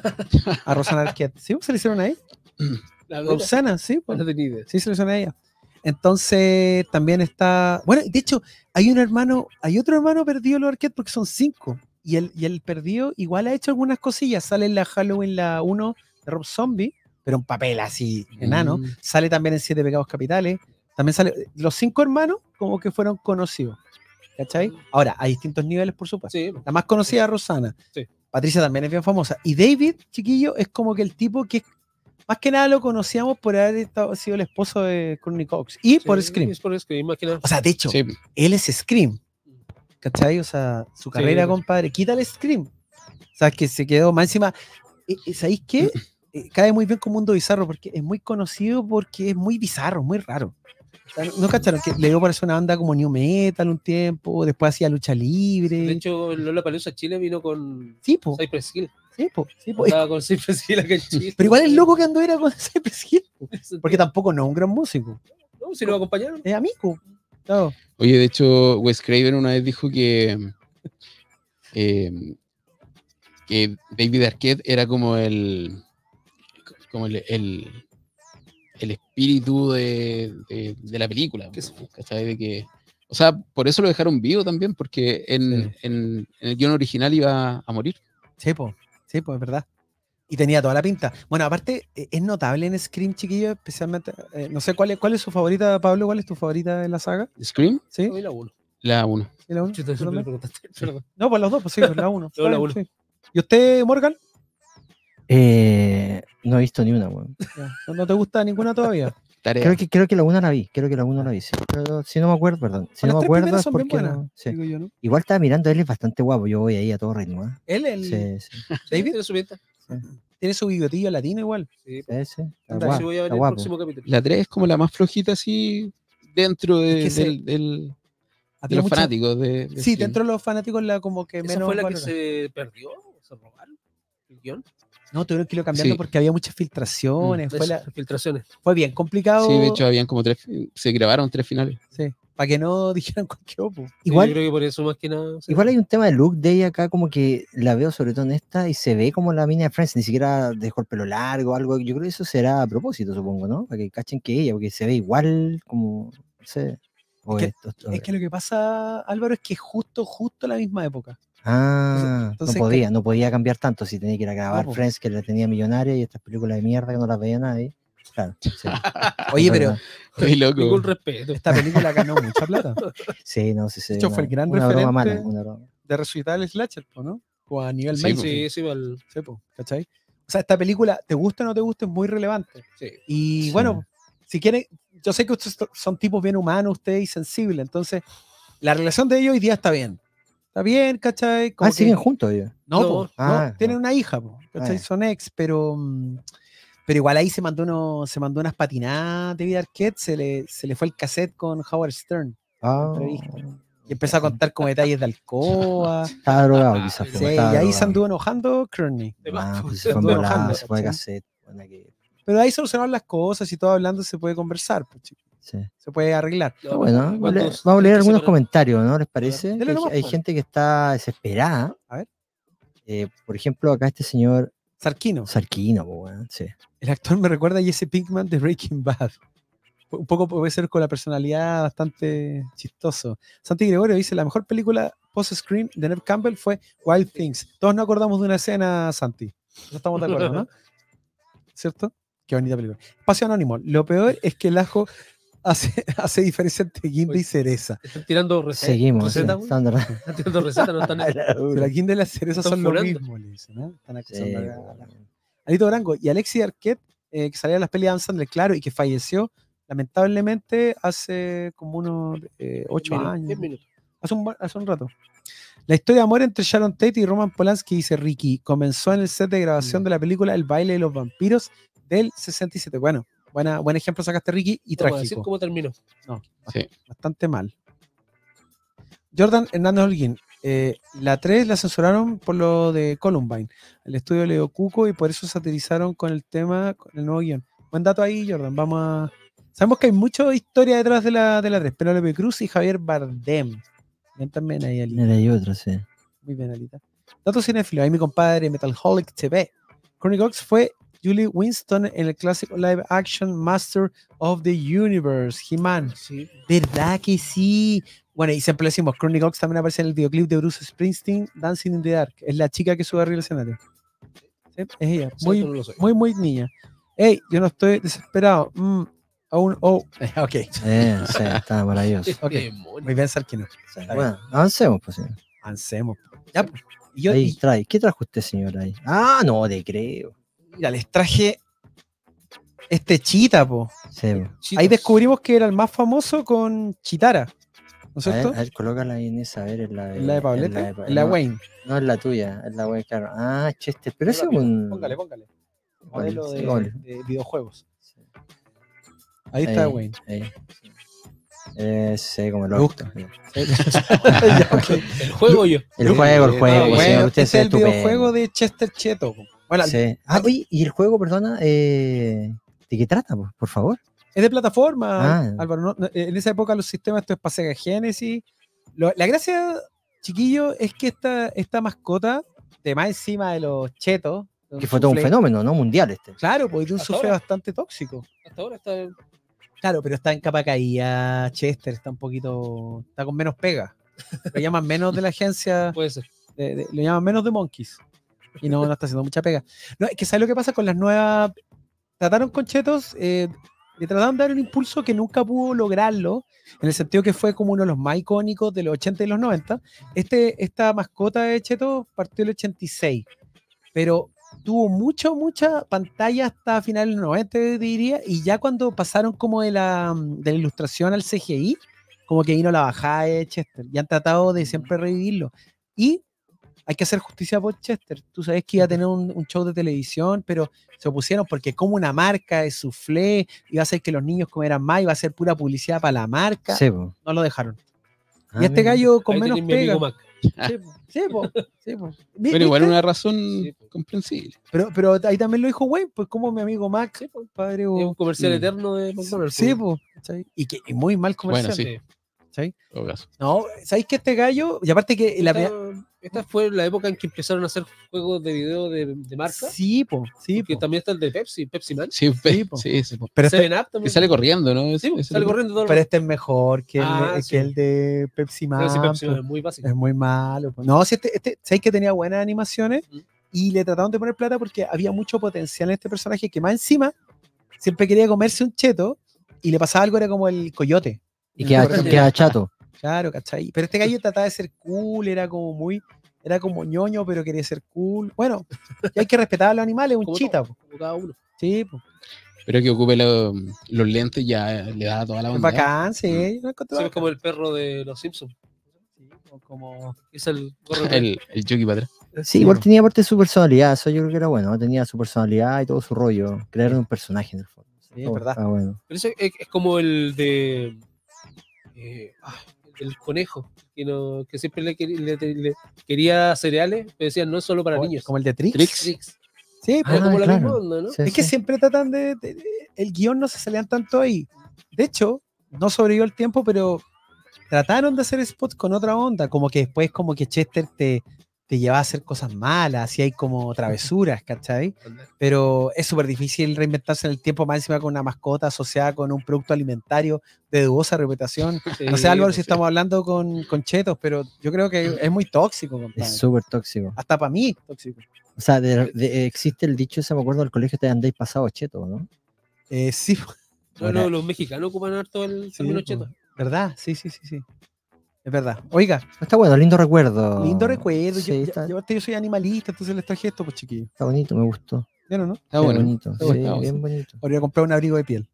Speaker 1: a Rosana Arquette. ¿Sí? ¿Se le hicieron ahí?
Speaker 3: La verdad,
Speaker 1: Rosana, sí. pues.
Speaker 3: no tenía idea.
Speaker 1: Sí, se le hicieron a ella. Entonces también está. Bueno, de hecho, hay un hermano, hay otro hermano perdido en los Arquette porque son cinco. Y el, y el perdido igual ha hecho algunas cosillas. Sale en la Halloween la uno de Rob Zombie, pero un papel así enano.
Speaker 2: Mm.
Speaker 1: Sale también en Siete Pecados Capitales. También sale. Los cinco hermanos como que fueron conocidos. ¿Cachai? Ahora, hay distintos niveles, por supuesto.
Speaker 3: Sí,
Speaker 1: La más conocida es Rosana.
Speaker 3: Sí.
Speaker 1: Patricia también es bien famosa. Y David, chiquillo, es como que el tipo que más que nada lo conocíamos por haber estado- sido el esposo de Courtney Cox. Y por
Speaker 3: sí,
Speaker 1: Scream.
Speaker 3: Es por Scream, más que nada.
Speaker 1: O sea, de hecho,
Speaker 2: sí.
Speaker 1: él es Scream. ¿Cachai? O sea, su carrera,
Speaker 3: pues.
Speaker 1: compadre, quítale Scream. O sea, que se quedó más encima. eh, eh, ¿Sabéis qué? Eh, cae muy bien con Mundo Bizarro porque es muy conocido porque es muy bizarro, muy raro. O sea, ¿no cacharon? Que le dio por hacer una banda como New Metal un tiempo, después hacía lucha libre.
Speaker 3: De hecho, Lola Palusa Chile vino con
Speaker 1: sí, po,
Speaker 3: Cypress Hill.
Speaker 1: sí, po, sí, po. Es-
Speaker 3: Estaba con Cypress Hill acá en Chile.
Speaker 1: pero igual es loco que anduviera con Cypress Hill, porque tampoco no es un gran músico.
Speaker 3: No, si lo acompañaron.
Speaker 1: Es amigo. Claro.
Speaker 2: Oye, de hecho, Wes Craven una vez dijo que, eh, que David Arquette era como el como el, el, el espíritu de, de, de la película.
Speaker 3: Que sí.
Speaker 2: ¿Cachai? De que, o sea, por eso lo dejaron vivo también, porque en,
Speaker 1: Sí.
Speaker 2: en, en el guión original iba a morir.
Speaker 1: Sí, po, sí, po, es verdad. Y tenía toda la pinta. Bueno, aparte, eh, es notable en Scream, chiquillo, especialmente. eh, no sé cuál es, cuál es su favorita, Pablo, ¿cuál es tu favorita de la saga?
Speaker 2: ¿Scream?
Speaker 1: ¿Sí?
Speaker 3: No, vi la uno.
Speaker 2: La uno.
Speaker 1: ¿Sí, la uno?
Speaker 3: Chuta,
Speaker 1: ¿Tú
Speaker 3: eso me
Speaker 1: también?
Speaker 3: preguntaste. Perdón.
Speaker 1: No, pues los dos, pues sí, pues la uno.
Speaker 3: No, la
Speaker 1: Está bien,
Speaker 3: uno.
Speaker 1: sí. ¿Y usted, Morgan?
Speaker 4: Eh, no he visto ni una, weón.
Speaker 1: Ya, ¿No, no te gusta ninguna todavía?
Speaker 2: Tarea.
Speaker 4: Creo que, creo que la una la vi, creo que la una la vi, sí. Pero si no me acuerdo, perdón. Si
Speaker 1: Las
Speaker 4: no me
Speaker 1: tres
Speaker 4: acuerdo
Speaker 1: primeras
Speaker 4: es
Speaker 1: son bien
Speaker 4: porque
Speaker 1: buenas,
Speaker 4: no- sí.
Speaker 1: digo yo, ¿no?
Speaker 4: Igual estaba mirando, él es bastante guapo, yo voy ahí a todo ritmo, ¿eh?
Speaker 1: Él, el,
Speaker 4: Sí, sí,
Speaker 1: David,
Speaker 3: Tiene su pinta.
Speaker 1: tiene su bigotillo latino igual.
Speaker 3: Sí,
Speaker 4: sí, sí. Está
Speaker 1: Anda,
Speaker 4: guapo,
Speaker 3: sí voy a ver
Speaker 4: está
Speaker 3: el
Speaker 4: guapo.
Speaker 3: próximo capítulo.
Speaker 2: La tres es como la más flojita así dentro de-
Speaker 1: Es que se-
Speaker 2: del, del-
Speaker 1: a ti
Speaker 2: De los
Speaker 1: mucha-
Speaker 2: fanáticos de, de
Speaker 1: Sí,
Speaker 2: Scream.
Speaker 1: dentro de los fanáticos la como que
Speaker 3: ¿Esa
Speaker 1: menos
Speaker 3: fue la que
Speaker 1: valora.
Speaker 3: se perdió? ¿Se robaron el guión?
Speaker 1: No, tuvieron que irlo cambiando
Speaker 2: Sí.
Speaker 1: porque había muchas filtraciones. Fue,
Speaker 3: Eso,
Speaker 1: la-
Speaker 3: las filtraciones.
Speaker 1: fue bien complicado.
Speaker 2: Sí, de hecho habían como tres, se grabaron tres finales.
Speaker 1: Sí, para que no dijeran cualquier opo.
Speaker 3: Sí,
Speaker 4: Igual,
Speaker 3: yo creo que por eso más que nada. se-
Speaker 4: igual hay un tema de look de ella acá, como que la veo sobre todo en esta y se ve como la mina de Friends, ni siquiera dejó el pelo largo, algo. Yo creo que eso será a propósito, supongo, ¿no? Para que cachen que ella, porque se ve igual, como, no sé. O
Speaker 1: Es que-
Speaker 4: esto- esto-
Speaker 1: Es que lo que pasa, Álvaro, es que es justo, justo la misma época.
Speaker 4: Ah,
Speaker 1: entonces,
Speaker 4: no podía, no podía cambiar tanto si tenía que ir a grabar
Speaker 1: po.
Speaker 4: Friends, que la tenía millonaria, y estas películas de mierda que no las veía nadie. Claro, sí.
Speaker 1: Oye,
Speaker 4: Es
Speaker 1: pero
Speaker 4: verdad.
Speaker 2: Qué loco.
Speaker 3: Ningún respeto.
Speaker 1: esta película ganó mucha plata.
Speaker 4: Sí, no, sí, sí.
Speaker 1: De hecho,
Speaker 4: una-
Speaker 1: fue el gran
Speaker 4: una broma mala,
Speaker 1: referente.
Speaker 4: una broma.
Speaker 1: De resucitar el slasher, po, ¿no? O a nivel
Speaker 2: Sí,
Speaker 1: mainstream.
Speaker 3: Sí, sí, igual.
Speaker 1: Sí, po, ¿cachai? O sea, esta película, te gusta o no te gusta, es muy relevante.
Speaker 3: Sí.
Speaker 1: Y
Speaker 4: Sí.
Speaker 1: bueno, si quieren, yo sé que ustedes son tipos bien humanos, ustedes y sensibles, entonces la relación de ellos hoy día está bien. Está bien, ¿cachai? Como
Speaker 4: Ah,
Speaker 1: que-
Speaker 4: siguen juntos ellos.
Speaker 1: No,
Speaker 3: No.
Speaker 1: po, no,
Speaker 4: Ah,
Speaker 1: tienen
Speaker 4: no.
Speaker 1: una hija, po, ¿cachai?
Speaker 4: Ah.
Speaker 1: Son ex, pero, mm, pero igual ahí se mandó, uno, se mandó unas patinadas de vida Arquette, se le, se le fue el cassette con Howard Stern
Speaker 4: Ah,
Speaker 1: entrevista. y empezó a contar como detalles de alcoba.
Speaker 4: Estaba drogado, quizás.
Speaker 3: Sí,
Speaker 1: Sí,
Speaker 4: pues,
Speaker 1: y
Speaker 4: estaba
Speaker 1: ahí se
Speaker 4: drogado.
Speaker 1: anduvo enojando Kearney.
Speaker 4: Ah, pues
Speaker 1: se
Speaker 4: se fue
Speaker 1: anduvo
Speaker 4: en volada,
Speaker 1: enojando,
Speaker 4: se fue de
Speaker 1: ¿cachai?
Speaker 4: cassette. Bueno, que-
Speaker 1: Pero ahí solucionaron las cosas y todo hablando se puede conversar, pues, chicos.
Speaker 4: sí.
Speaker 1: Se puede arreglar.
Speaker 3: No,
Speaker 4: Está bueno,
Speaker 3: ¿cuántos
Speaker 4: vamos a leer-
Speaker 3: tienen
Speaker 4: vamos a leer
Speaker 3: que
Speaker 4: algunos
Speaker 3: separar?
Speaker 4: comentarios, ¿no? ¿Les parece?
Speaker 1: Dele
Speaker 4: Que hay,
Speaker 1: nomás,
Speaker 4: hay
Speaker 1: po.
Speaker 4: gente que está desesperada.
Speaker 1: A ver.
Speaker 4: Eh, por ejemplo, acá este señor
Speaker 1: Sarquino.
Speaker 4: Sarquino, po, weón, sí.
Speaker 1: El actor me recuerda a Jesse Pinkman de Breaking Bad. Un poco puede ser con la personalidad bastante chistoso. Santi Gregorio dice, la mejor película post-screen de Neve Campbell fue Wild Things. Todos nos acordamos de una escena, Santi. No estamos de acuerdo, ¿no? ¿Cierto? Qué bonita película. Espacio Anónimo. Lo peor es que el ajo hace, hace diferencia entre guinda y cereza.
Speaker 3: Están tirando recetas.
Speaker 4: Seguimos. sí,
Speaker 3: ¿Receta, güey?
Speaker 4: están de-
Speaker 3: Están tirando recetas, no están.
Speaker 1: Pero la guinda y la cereza
Speaker 3: Están
Speaker 1: son lo
Speaker 3: furando.
Speaker 1: mismo, le dicen, ¿no? Están
Speaker 4: Sí,
Speaker 1: acusando a- a-
Speaker 4: weón.
Speaker 1: Alito Branco y Alexis Arquette, eh, que salía de las pelis de Adam Sandler, claro, y que falleció lamentablemente hace como unos eh, ocho
Speaker 3: Minutos,
Speaker 1: años.
Speaker 3: diez minutos.
Speaker 1: Hace un, bu- hace un rato. La historia de amor entre Sharon Tate y Roman Polanski, dice Ricky, comenzó en el set de grabación de la película El baile de los vampiros del sesenta y siete. Bueno, buena, buen ejemplo sacaste, Ricky, y
Speaker 3: Vamos a decir
Speaker 1: trágico.
Speaker 3: cómo terminó.
Speaker 1: No,
Speaker 2: Sí.
Speaker 1: bastante mal. Jordan Hernández Holguín. eh, la tres la censuraron por lo de Columbine. El estudio Leo Cuco y por eso satirizaron con el tema, con el nuevo guión. Buen dato ahí, Jordan. Vamos a. Sabemos que hay mucha historia detrás de la, de la tres. Penélope Cruz y Javier Bardem. Bien también ahí, Alita.
Speaker 4: Mira, hay otro, sí.
Speaker 1: Muy bien, Alita. Dato cinéfilo. Ahí mi compadre Metalholic T V. Courtney Cox fue Julie Winston en el clásico live action Master of the Universe, He-Man.
Speaker 3: Sí.
Speaker 1: ¿Verdad que sí? Bueno, y siempre le decimos, Courtney Cox también aparece en el videoclip de Bruce Springsteen, Dancing in the Dark. Es la chica que sube arriba del escenario. Sí, es ella.
Speaker 3: Exacto,
Speaker 1: Muy,
Speaker 3: no lo sé.
Speaker 1: muy, muy niña. Hey, yo no estoy desesperado. Mm, aún, oh. ok.
Speaker 4: Eh, sí, está maravilloso.
Speaker 1: Ok.
Speaker 3: Demonio.
Speaker 1: Muy bien, Sarkino.
Speaker 4: Sí, bueno, avancemos, pues, señor.
Speaker 1: Avancemos. Ya, pues. Y yo,
Speaker 4: Ahí
Speaker 1: y-
Speaker 4: trae. ¿Qué trajo usted, señor? Ahí? Ah, no, te creo.
Speaker 1: mira, les traje este Chita, po.
Speaker 4: Sí, po.
Speaker 3: Chitos.
Speaker 1: Ahí descubrimos que era el más famoso con Chitara. ¿No es
Speaker 4: A ver,
Speaker 1: cierto?
Speaker 4: a ver, colócala ahí en esa, a ver, en la de,
Speaker 1: ¿En la de Pablete?
Speaker 4: en
Speaker 1: En la de
Speaker 4: no,
Speaker 1: Wayne.
Speaker 4: No, es la tuya, es la Wayne, claro. Ah, Chester, pero ese es
Speaker 1: Rápido,
Speaker 4: un...
Speaker 1: Póngale, póngale.
Speaker 4: Gol,
Speaker 1: Modelo
Speaker 4: sí,
Speaker 1: de,
Speaker 4: gol.
Speaker 1: de videojuegos. Ahí está
Speaker 4: Ahí,
Speaker 1: Wayne.
Speaker 4: ahí. Eh, sí, como
Speaker 1: Me
Speaker 4: lo
Speaker 1: gusta.
Speaker 4: gusta.
Speaker 1: Ya, ok.
Speaker 3: El juego yo.
Speaker 4: El juego, el
Speaker 1: Ah,
Speaker 4: juego, señor,
Speaker 1: bueno,
Speaker 4: usted
Speaker 1: este es el
Speaker 4: estupendo.
Speaker 1: videojuego de Chester Cheto. po. Bueno,
Speaker 4: Sí. Ah, oye, y el juego, perdona, eh, ¿de qué trata, por, por favor?
Speaker 1: es de plataforma,
Speaker 4: Ah.
Speaker 1: Álvaro. no- no, en esa época los sistemas, esto es para Sega Genesis. Lo- la gracia, chiquillo, es que esta, esta mascota, de más encima de los chetos, de un
Speaker 4: Que fue todo un
Speaker 1: soufflé-
Speaker 4: fenómeno, ¿no? Mundial este.
Speaker 1: Claro, pues de un
Speaker 3: Hasta
Speaker 1: sufre
Speaker 3: ahora.
Speaker 1: bastante tóxico.
Speaker 3: Hasta ahora está.
Speaker 1: Claro, pero está en capa caída, Chester está un poquito, está con menos pega. Lo llaman menos de la agencia,
Speaker 3: Puede ser.
Speaker 1: de- de- lo llaman menos de Monkeys. Y no, no está haciendo mucha pega. No, es que ¿sabes lo que pasa con las nuevas? Trataron con Chetos, eh, le trataron de dar un impulso que nunca pudo lograrlo, en el sentido que fue como uno de los más icónicos de los ochenta y los noventa. Este, esta mascota de Chetos partió el ochenta y seis, pero tuvo mucho, mucha pantalla hasta finales de los noventa, diría, y ya cuando pasaron como de la, de la ilustración al C G I, como que vino la bajada de Chester, y han tratado de siempre revivirlo. Y hay que hacer justicia por Chester. Tú sabes que iba a tener un, un show de televisión, pero se opusieron porque como una marca de soufflé, iba a hacer que los niños comieran más, iba a ser pura publicidad para la marca,
Speaker 4: Sí, po.
Speaker 1: no lo dejaron.
Speaker 4: Ah,
Speaker 1: Y este
Speaker 4: mira.
Speaker 1: gallo con
Speaker 3: Ahí
Speaker 1: menos
Speaker 3: tenés mi amigo
Speaker 1: pega.
Speaker 3: Mac.
Speaker 1: Sí, po, sí, po, sí, po. Vi-
Speaker 2: Pero igual
Speaker 1: ¿viste?
Speaker 2: una razón
Speaker 3: Sí, po.
Speaker 2: comprensible.
Speaker 1: Pero, pero ahí también lo dijo Wayne, pues como mi amigo Mac,
Speaker 3: Sí, po.
Speaker 1: padre.
Speaker 3: Es
Speaker 1: O...
Speaker 3: un comercial
Speaker 2: Mm.
Speaker 3: eterno de McDonald's.
Speaker 1: Sí,
Speaker 3: po.
Speaker 1: pues. ¿Cachai? Y que y muy mal comercial.
Speaker 2: Bueno, sí.
Speaker 3: Sí.
Speaker 1: ¿Cachai?
Speaker 2: En todo caso.
Speaker 1: No, ¿sabéis que este gallo? Y aparte que la
Speaker 3: Esta,
Speaker 1: primera-
Speaker 3: esta fue la época en que empezaron a hacer juegos de video de, de marca.
Speaker 1: Sí, po, sí,
Speaker 3: Porque
Speaker 1: po.
Speaker 3: también está el de Pepsi, Pepsi Man.
Speaker 2: Sí,
Speaker 1: Sí,
Speaker 2: pe-
Speaker 1: po.
Speaker 2: sí, sí, po.
Speaker 1: Pero este,
Speaker 3: Seven Up
Speaker 2: Que
Speaker 3: también.
Speaker 2: sale corriendo, ¿no?
Speaker 3: Sí, po,
Speaker 2: Ese-
Speaker 3: sale corriendo todo el
Speaker 1: pero
Speaker 3: rato.
Speaker 1: este es mejor que el,
Speaker 3: Ah,
Speaker 1: que
Speaker 3: sí.
Speaker 1: el de Pepsi Man.
Speaker 3: Pero sí, Pepsi Man
Speaker 1: po.
Speaker 3: es muy básico.
Speaker 1: Es muy malo. po. No, si este, este, ¿sabéis que tenía buenas animaciones?
Speaker 3: Mm.
Speaker 1: Y le trataron de poner plata porque había mucho potencial en este personaje que más encima siempre quería comerse un cheto y le pasaba algo, era como el coyote.
Speaker 4: Y queda,
Speaker 1: Por ejemplo.
Speaker 4: queda chato.
Speaker 1: Claro, ¿cachai? Pero este gallo trataba de ser cool, era como muy, era como ñoño, pero quería ser cool. Bueno, y hay que respetar a los animales, un
Speaker 3: Como
Speaker 1: chita.
Speaker 3: todo,
Speaker 1: po.
Speaker 3: como cada uno.
Speaker 1: Sí, po.
Speaker 2: Pero que ocupe lo- los lentes ya le da toda la
Speaker 1: Es
Speaker 2: onda.
Speaker 1: bacán, sí.
Speaker 2: Mm.
Speaker 1: yo lo encontré
Speaker 3: Sí, es
Speaker 1: bacán.
Speaker 3: como el perro de los Simpsons.
Speaker 1: Sí, po, como...
Speaker 3: Es el gorro
Speaker 2: El, el jockey para atrás.
Speaker 4: Sí, igual
Speaker 1: po.
Speaker 4: tenía parte de su personalidad, eso yo creo que era bueno, ¿no? Tenía su personalidad y todo su rollo. Crear
Speaker 1: Sí.
Speaker 4: un personaje en el fondo.
Speaker 1: Sí, es
Speaker 4: Todo
Speaker 1: verdad.
Speaker 4: estaba bueno.
Speaker 3: Pero ese es, es como el de. Eh, ah, el conejo. Que, no, que siempre le, quer- le- le quería cereales. Pero decían, no es solo para
Speaker 1: Como-
Speaker 3: niños.
Speaker 1: Como el de Trix.
Speaker 2: Trix.
Speaker 3: Trix.
Speaker 1: Sí,
Speaker 3: Era
Speaker 4: Ah,
Speaker 3: como la
Speaker 4: claro.
Speaker 3: misma onda, ¿no?
Speaker 4: Sí,
Speaker 1: es que
Speaker 4: sí.
Speaker 1: siempre tratan de, de- de- el guión no se salían tanto ahí. De hecho, no sobrevivió el tiempo, pero trataron de hacer spots con otra onda, como que después como que Chester te, te llevaba a hacer cosas malas, así hay como travesuras, ¿cachai? Pero es súper difícil reinventarse en el tiempo, más encima con una mascota asociada con un producto alimentario de dudosa reputación. No sé,
Speaker 3: Sí,
Speaker 1: Álvaro,
Speaker 3: pues
Speaker 1: si
Speaker 3: sí.
Speaker 1: estamos hablando con, con chetos, pero yo creo que es muy tóxico, compadre.
Speaker 4: Es súper tóxico.
Speaker 1: Hasta para mí, tóxico.
Speaker 4: O sea, de- de- existe el dicho ese, me acuerdo del colegio, te andáis pasado cheto, ¿no?
Speaker 1: Eh, sí,
Speaker 3: No, no, los mexicanos ocupan harto el
Speaker 1: sí,
Speaker 3: término
Speaker 1: po.
Speaker 3: cheto.
Speaker 1: ¿Verdad? Sí, sí, sí, sí. Es verdad. Oiga,
Speaker 4: Está bueno, lindo recuerdo.
Speaker 1: lindo recuerdo.
Speaker 4: Sí,
Speaker 1: yo,
Speaker 4: está,
Speaker 1: yo- yo soy animalista, entonces les traje esto, pues chiquillo.
Speaker 4: está bonito, me gustó.
Speaker 1: ¿Vieron, no?
Speaker 2: Está
Speaker 4: Qué
Speaker 2: bueno.
Speaker 4: bonito.
Speaker 1: Está
Speaker 4: Sí,
Speaker 1: bueno.
Speaker 4: bien bonito.
Speaker 1: Ahora voy a comprar un abrigo de piel.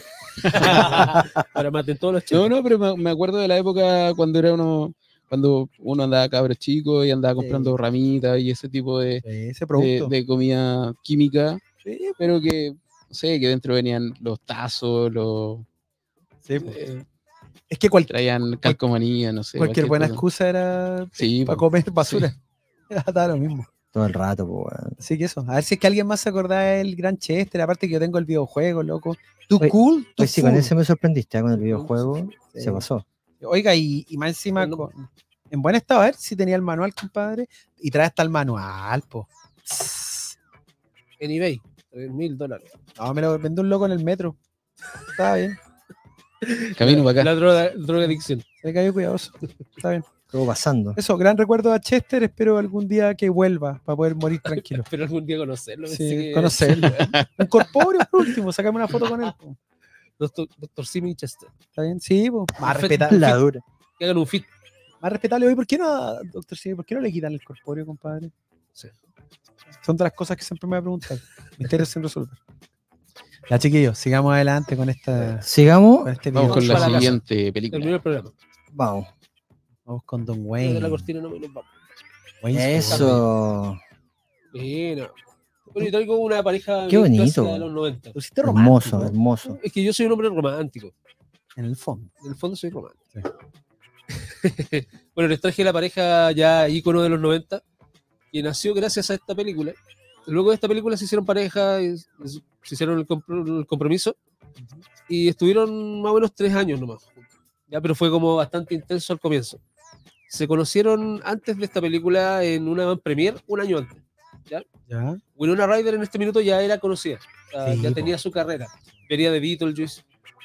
Speaker 3: Para maten todos los
Speaker 2: No,
Speaker 3: chetos.
Speaker 2: no, pero me, me acuerdo de la época cuando era uno, cuando uno andaba cabro chico y andaba comprando
Speaker 1: Sí.
Speaker 2: ramitas y ese tipo de,
Speaker 1: Ese
Speaker 2: de,
Speaker 1: producto.
Speaker 2: de comida química,
Speaker 1: Sí,
Speaker 2: pero que, no sé, que dentro venían los tazos, los
Speaker 1: sí, pues.
Speaker 2: eh,
Speaker 1: Es que cual-
Speaker 2: traían calcomanía, no sé.
Speaker 1: cualquier buena
Speaker 2: cosa.
Speaker 1: excusa era
Speaker 2: Sí,
Speaker 1: para
Speaker 2: po.
Speaker 1: comer basura. Da lo mismo.
Speaker 4: Todo el rato, pues, weón.
Speaker 1: Así que eso. A ver si es que alguien más se acordaba del Gran Chester. Aparte que yo tengo el videojuego, loco. Tú
Speaker 4: Oye,
Speaker 1: cool, tú
Speaker 4: Pues sí, con
Speaker 1: full.
Speaker 4: ese me sorprendiste, ¿eh? Con el videojuego
Speaker 1: Sí.
Speaker 4: se pasó.
Speaker 1: Oiga, y, y más encima,
Speaker 3: Bueno.
Speaker 1: con- en buen estado, a ver si tenía el manual, compadre. Y trae hasta el manual, po.
Speaker 3: En eBay, tres mil dólares.
Speaker 1: No, me lo vendió un loco en el metro. Está bien.
Speaker 2: Camino para acá.
Speaker 3: La droga, drogadicción.
Speaker 1: Se cayó cuidadoso. Está bien.
Speaker 4: Todo pasando.
Speaker 1: Eso, gran recuerdo a Chester. Espero algún día que vuelva para poder morir tranquilo.
Speaker 3: Espero algún día conocerlo. pensé
Speaker 1: Sí,
Speaker 3: que-
Speaker 1: conocerlo. Un corpóreo, por último. Sacame una foto con él. po.
Speaker 3: Doctor, Doctor Simi Chester.
Speaker 1: ¿Está bien? Sí, po. Más,
Speaker 3: Perfecto.
Speaker 1: respeta-
Speaker 4: La dura.
Speaker 3: Que hagan un fit.
Speaker 1: más respetable hoy. ¿Por qué no, doctor Simi, por qué no le quitan el corpóreo, compadre?
Speaker 3: Sí.
Speaker 1: Son de las cosas que siempre me voy a preguntar. Misterios sin resolver. Ya, chiquillos, sigamos adelante con esta.
Speaker 4: Sigamos.
Speaker 1: Con este
Speaker 2: Vamos
Speaker 1: video.
Speaker 2: con la
Speaker 3: para la casa.
Speaker 2: siguiente película.
Speaker 3: Terminó el programa.
Speaker 4: Vamos.
Speaker 1: Vamos con Don
Speaker 3: De
Speaker 1: Wayne.
Speaker 3: la cortina no me nos vamos.
Speaker 1: Wayne
Speaker 4: Eso.
Speaker 3: Bueno. Bueno, yo traigo una pareja
Speaker 4: Qué
Speaker 3: bien
Speaker 4: bonito,
Speaker 3: clásica de
Speaker 4: güey.
Speaker 3: los noventa.
Speaker 1: Tú hiciste
Speaker 4: Hermoso,
Speaker 1: romántico,
Speaker 4: hermoso.
Speaker 3: Es que yo soy un hombre romántico.
Speaker 1: en el fondo.
Speaker 3: En el fondo soy romántico. Bueno, les traje la pareja ya ícono de los noventa, que nació gracias a esta película. Luego de esta película se hicieron pareja, y se hicieron el, compro- el compromiso y estuvieron más o menos tres años nomás. Ya, pero fue como bastante intenso al comienzo. Se conocieron antes de esta película en una van premiere un año antes.
Speaker 1: Ya.
Speaker 3: Winona Ryder en este minuto ya era conocida, o sea,
Speaker 1: Sí,
Speaker 3: ya
Speaker 1: po.
Speaker 3: tenía su carrera, venía de Beetlejuice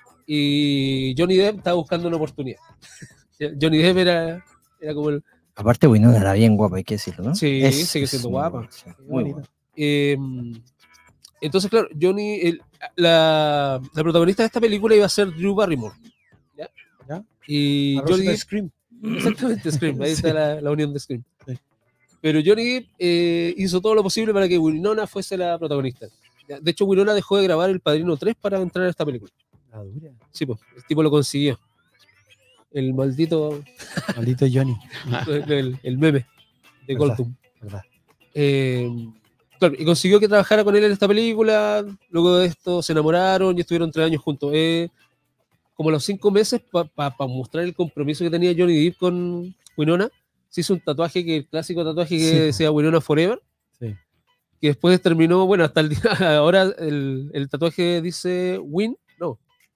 Speaker 3: y Johnny Depp estaba buscando una oportunidad. Johnny Depp era, era como el...
Speaker 4: Aparte, Winona era bien guapa, hay que decirlo, ¿no?
Speaker 3: Sí, sigue siendo
Speaker 4: muy
Speaker 3: guapa.
Speaker 4: buena, sí,
Speaker 1: Muy
Speaker 4: muy
Speaker 1: bonita.
Speaker 4: buena.
Speaker 3: eh, entonces, claro, Johnny, el- la, la protagonista de esta película iba a ser Drew Barrymore. ¿Ya?
Speaker 1: ¿Ya?
Speaker 3: Y
Speaker 1: A
Speaker 3: Johnny
Speaker 1: propósito de
Speaker 3: Depp,
Speaker 1: Scream.
Speaker 3: exactamente, Scream, ahí
Speaker 1: Sí.
Speaker 3: está la, la unión de Scream.
Speaker 1: Sí.
Speaker 3: Pero Johnny Depp eh, hizo todo lo posible para que Winona fuese la protagonista. ¿Ya? De hecho, Winona dejó de grabar El Padrino tres para entrar a esta película.
Speaker 1: La dura.
Speaker 3: Sí, pues, el tipo lo consiguió. El maldito,
Speaker 1: Maldito Johnny.
Speaker 3: el, el meme de
Speaker 1: Verdad.
Speaker 3: Goldblum.
Speaker 1: ¿Verdad?
Speaker 3: Eh, claro, y consiguió que trabajara con él en esta película. Luego de esto se enamoraron y estuvieron tres años juntos. Eh, como a los cinco meses, para pa, pa mostrar el compromiso que tenía Johnny Depp con Winona, se hizo un tatuaje, que el clásico tatuaje que
Speaker 1: Sí.
Speaker 3: decía Winona Forever,
Speaker 1: Sí.
Speaker 3: que después terminó, bueno, hasta el día, ahora el, el tatuaje dice Win, no,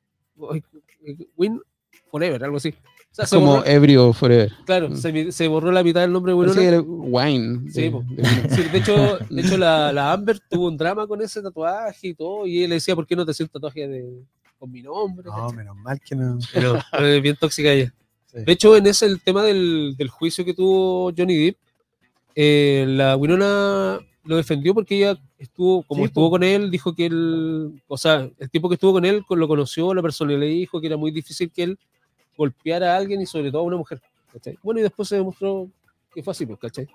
Speaker 3: Win Forever, algo así. O sea,
Speaker 2: Es
Speaker 3: se
Speaker 2: como
Speaker 3: borró,
Speaker 2: ebrio forever.
Speaker 3: claro,
Speaker 2: Mm.
Speaker 3: se, mi- se borró la mitad del nombre de
Speaker 2: Parece
Speaker 3: Winona.
Speaker 2: que era wine.
Speaker 3: Sí,
Speaker 2: de-
Speaker 3: po.
Speaker 2: de-
Speaker 3: Sí, de hecho, de hecho la, la Amber tuvo un drama con ese tatuaje y todo, y él le decía, ¿por qué no te hacías un tatuaje de, con mi nombre?
Speaker 1: No,
Speaker 3: ¿cachai?
Speaker 1: menos mal que no.
Speaker 3: Pero es bien tóxica ella.
Speaker 1: Sí.
Speaker 3: De hecho, en ese el tema del, del juicio que tuvo Johnny Depp, eh, la Winona lo defendió porque ella estuvo, como
Speaker 1: Sí,
Speaker 3: estuvo
Speaker 1: po.
Speaker 3: con él, dijo que él, o sea, el tiempo que estuvo con él, con- lo conoció, la persona le dijo que era muy difícil que él golpeara a alguien y sobre todo a una mujer, ¿cachai? Bueno, y después se demostró que fue así, pues, ¿cachai?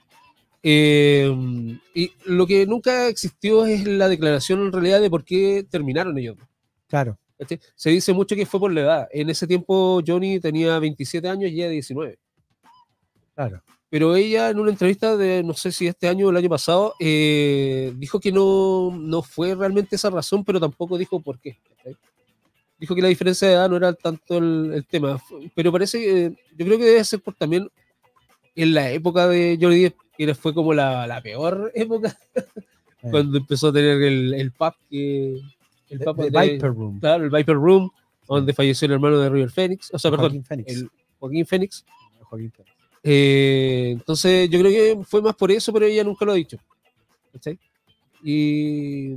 Speaker 3: Eh, y lo que nunca existió es la declaración en realidad de por qué terminaron ellos dos.
Speaker 1: Claro.
Speaker 3: ¿Cachai? Se dice mucho que fue por la edad. En ese tiempo Johnny tenía veintisiete años y ella diecinueve.
Speaker 1: Claro.
Speaker 3: Pero ella en una entrevista de, no sé si este año o el año pasado, eh, dijo que no, no fue realmente esa razón, pero tampoco dijo por qué. ¿Cachai? Dijo que la diferencia de edad no era tanto el, el tema. Pero parece que, yo creo que debe ser por también en la época de Johnny Depp, que fue como la, la peor época,
Speaker 1: Eh,
Speaker 3: cuando empezó a tener el, el pub que... El
Speaker 1: de-
Speaker 3: pub
Speaker 1: de
Speaker 3: de-
Speaker 1: Viper Room.
Speaker 3: Claro, el Viper Room, donde falleció el hermano de River Phoenix, o sea, perdón,
Speaker 1: Joaquín Phoenix.
Speaker 3: el Joaquín Phoenix.
Speaker 1: Joaquín Phoenix.
Speaker 3: Eh, entonces, yo creo que fue más por eso, pero ella nunca lo ha dicho. ¿Cachai? Y,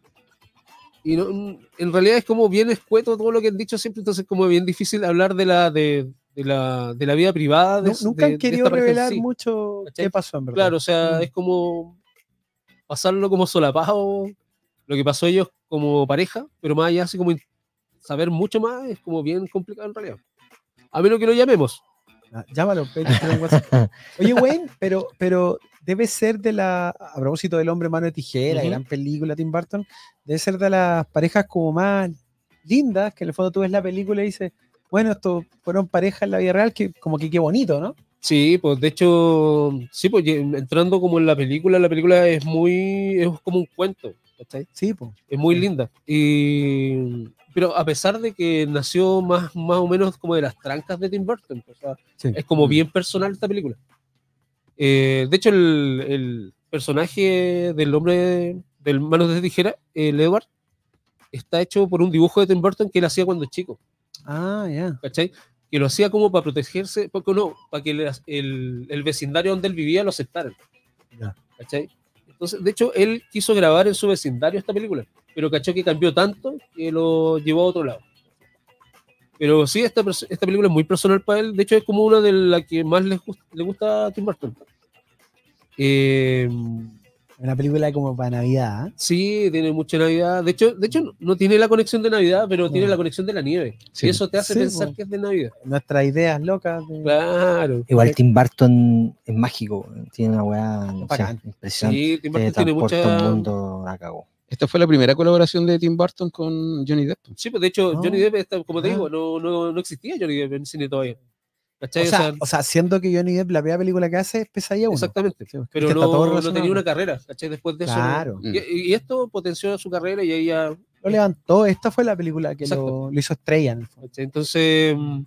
Speaker 3: y no, en realidad es como bien escueto todo lo que han dicho siempre, entonces es como bien difícil hablar de la, de, de la, de la vida privada. De,
Speaker 1: Nu- Nunca
Speaker 3: de-
Speaker 1: han
Speaker 3: de
Speaker 1: querido
Speaker 3: esta pareja en
Speaker 1: revelar
Speaker 3: sí.
Speaker 1: mucho
Speaker 3: ¿Cachai?
Speaker 1: qué pasó, en verdad.
Speaker 3: Claro, o sea,
Speaker 1: Mm.
Speaker 3: es como pasarlo como solapado, lo que pasó ellos como pareja, pero más allá, así como in- saber mucho más, es como bien complicado en realidad. A menos que lo llamemos.
Speaker 1: Ah, llámalo, pe- pe- en WhatsApp. Oye, Wayne, pero, pero debe ser de la, a propósito del Hombre Mano de Tijera,
Speaker 3: Ujú.
Speaker 1: gran película, Tim Burton, debe ser de las parejas como más lindas, que en el fondo tú ves la película y dices, bueno, estos fueron parejas en la vida real, que como que qué bonito, ¿no?
Speaker 3: Sí, pues de hecho, sí, pues ye- entrando como en la película, la película es muy, es como un cuento, ¿cachai?
Speaker 1: Sí, pues.
Speaker 3: Es muy
Speaker 1: Sí.
Speaker 3: linda. Y, pero a pesar de que nació más, más o menos como de las trancas de Tim Burton, o sea,
Speaker 1: Sí.
Speaker 3: es como
Speaker 1: Mm.
Speaker 3: bien personal esta película. Eh, de hecho, el, el personaje del hombre del Manos de Tijera, el Edward, está hecho por un dibujo de Tim Burton que él hacía cuando chico,
Speaker 1: Ah, ya.
Speaker 3: ¿cachai? Que lo hacía como para protegerse, porque no, para que el, el, el vecindario donde él vivía lo aceptaran,
Speaker 1: Ya.
Speaker 3: ¿cachai? Entonces, de hecho, él quiso grabar en su vecindario esta película, pero cachó que cambió tanto que lo llevó a otro lado. Pero sí, esta, pers- esta película es muy personal para él, de hecho es como una de las que más le, gust- le gusta a Tim Burton. Eh,
Speaker 1: Una película como para Navidad. ¿eh?
Speaker 3: sí, tiene mucha Navidad, de hecho, de hecho no, no tiene la conexión de Navidad, pero
Speaker 1: No.
Speaker 3: tiene la conexión de la nieve,
Speaker 2: Sí.
Speaker 3: y eso te hace
Speaker 1: Sí,
Speaker 3: pensar
Speaker 1: po.
Speaker 3: que es de Navidad.
Speaker 1: Nuestras ideas locas. de-
Speaker 3: Claro.
Speaker 4: Igual Tim Burton es mágico, tiene una weá, no sé,
Speaker 1: Bacán.
Speaker 4: impresionante.
Speaker 3: Sí, Tim Burton
Speaker 4: Te
Speaker 3: tiene
Speaker 4: transporta
Speaker 3: mucha...
Speaker 4: un mundo a cagó.
Speaker 2: Esta fue la primera colaboración de Tim Burton con Johnny Depp.
Speaker 3: Sí, pues de hecho,
Speaker 1: No.
Speaker 3: Johnny Depp, está- como te
Speaker 1: Ah.
Speaker 3: digo, no, no, no existía Johnny Depp en cine todavía. ¿Cachai?
Speaker 1: O sea, o sea, siendo que Johnny Depp la primera película que hace es Pesadilla uno.
Speaker 3: exactamente.
Speaker 1: Sí,
Speaker 3: Pero
Speaker 1: que está todo
Speaker 3: no, no
Speaker 1: relacionado.
Speaker 3: tenía una carrera, ¿cachai? Después de eso.
Speaker 1: Claro.
Speaker 3: no- y, y esto potenció su carrera y ella.
Speaker 1: Lo levantó. Esta fue la película que
Speaker 3: Exacto.
Speaker 1: lo, lo hizo estrella en el fondo.
Speaker 3: ¿cachai? Entonces, mm,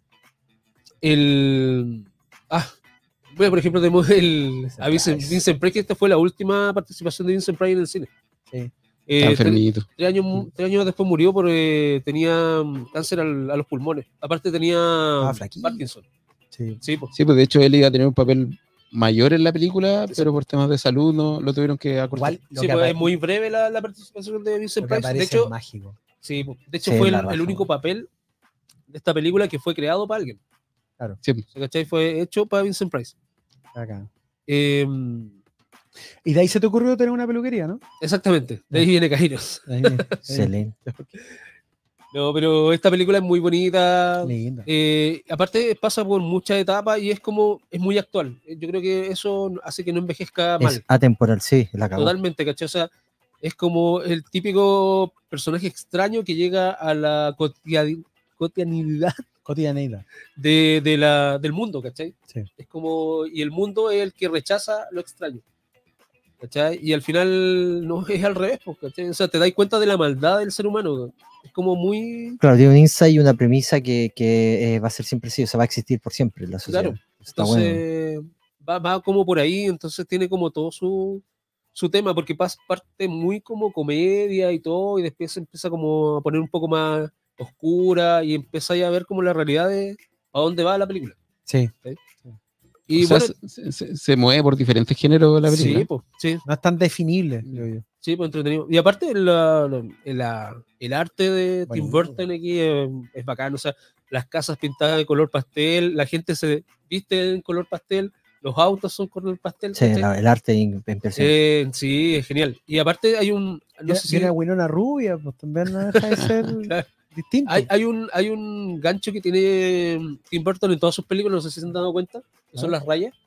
Speaker 3: el. Ah, bueno, por ejemplo, tenemos el. A Vincent,
Speaker 1: Price.
Speaker 3: Vincent Price, que esta fue la última participación de Vincent Price en el cine.
Speaker 1: Sí.
Speaker 3: Eh,
Speaker 2: Está
Speaker 3: tre-
Speaker 2: enfermito.
Speaker 3: tres, años, mu- tres años después murió porque tenía mm, cáncer al- a los pulmones. Aparte tenía
Speaker 1: Ah, flaquito.
Speaker 3: Parkinson.
Speaker 1: Sí.
Speaker 3: Sí, pues.
Speaker 2: Sí, pues de hecho él iba a tener un papel mayor en la película, pero por temas de salud no lo tuvieron que acortar.
Speaker 1: Igual lo
Speaker 3: Sí,
Speaker 1: que,
Speaker 3: pues,
Speaker 1: apa-
Speaker 3: es muy breve la, la participación de Vincent
Speaker 1: lo que
Speaker 3: Price. De
Speaker 1: aparece
Speaker 3: hecho,
Speaker 1: es mágico.
Speaker 3: sí, pues, de hecho
Speaker 4: Sí,
Speaker 3: fue
Speaker 4: la
Speaker 3: el,
Speaker 4: raja,
Speaker 3: el único
Speaker 4: weón.
Speaker 3: papel de esta película que fue creado para alguien.
Speaker 2: Sí, pues.
Speaker 3: ¿Cachai? Fue hecho para Vincent Price.
Speaker 1: Acá.
Speaker 3: Eh,
Speaker 1: Y de ahí se te ocurrió tener una peluquería, ¿no?
Speaker 3: exactamente, de ahí viene Kairos.
Speaker 1: Ahí viene.
Speaker 4: Excelente.
Speaker 3: No, pero esta película es muy bonita.
Speaker 1: Linda.
Speaker 3: Eh, aparte pasa por muchas etapas y es como, es muy actual. Yo creo que eso hace que no envejezca mal.
Speaker 4: Es atemporal, sí, la cagó.
Speaker 3: Totalmente, ¿cachai? O sea, es como el típico personaje extraño que llega a la cotidian- cotidianidad
Speaker 1: Cotidianeidad.
Speaker 3: de, de la, del mundo, ¿cachai?
Speaker 1: Sí.
Speaker 3: Es como, y el mundo es el que rechaza lo extraño, ¿cachai? Y al final no es al revés, pues, ¿cachai? O sea, te das cuenta de la maldad del ser humano. Es como muy...
Speaker 4: Claro, tiene un insight y una premisa que, que eh, va a ser siempre así, o sea, va a existir por siempre en la sociedad.
Speaker 3: Claro.
Speaker 4: Está bueno.
Speaker 3: Entonces, va, va como por ahí, entonces tiene como todo su, su tema, porque pas- parte muy como comedia y todo, y después se empieza como a poner un poco más oscura y empieza ya a ver como la realidad de a dónde va la película.
Speaker 1: Sí.
Speaker 3: Y
Speaker 2: O sea,
Speaker 3: bueno,
Speaker 2: se, se- se mueve por diferentes géneros la película.
Speaker 3: sí, pues, sí,
Speaker 1: No es tan definible, creo yo.
Speaker 3: sí, pues entretenido. Y aparte, la- la- la- el arte de Tim
Speaker 1: Bonito.
Speaker 3: Burton aquí es, es bacán, o sea, las casas pintadas de color pastel, la gente se viste en color pastel, los autos son color pastel.
Speaker 4: Sí,
Speaker 3: ¿cachai?
Speaker 4: la- el arte en, en persona.
Speaker 3: Eh, sí, es genial. Y aparte hay un, no
Speaker 1: Viene
Speaker 3: sé si
Speaker 1: viene Winona Rubia, pues también no deja de ser
Speaker 3: Claro.
Speaker 1: distinto.
Speaker 3: hay, hay un hay un gancho que tiene Tim Burton en todas sus películas, no sé si se han dado cuenta, que son
Speaker 1: Ah.
Speaker 3: las rayas.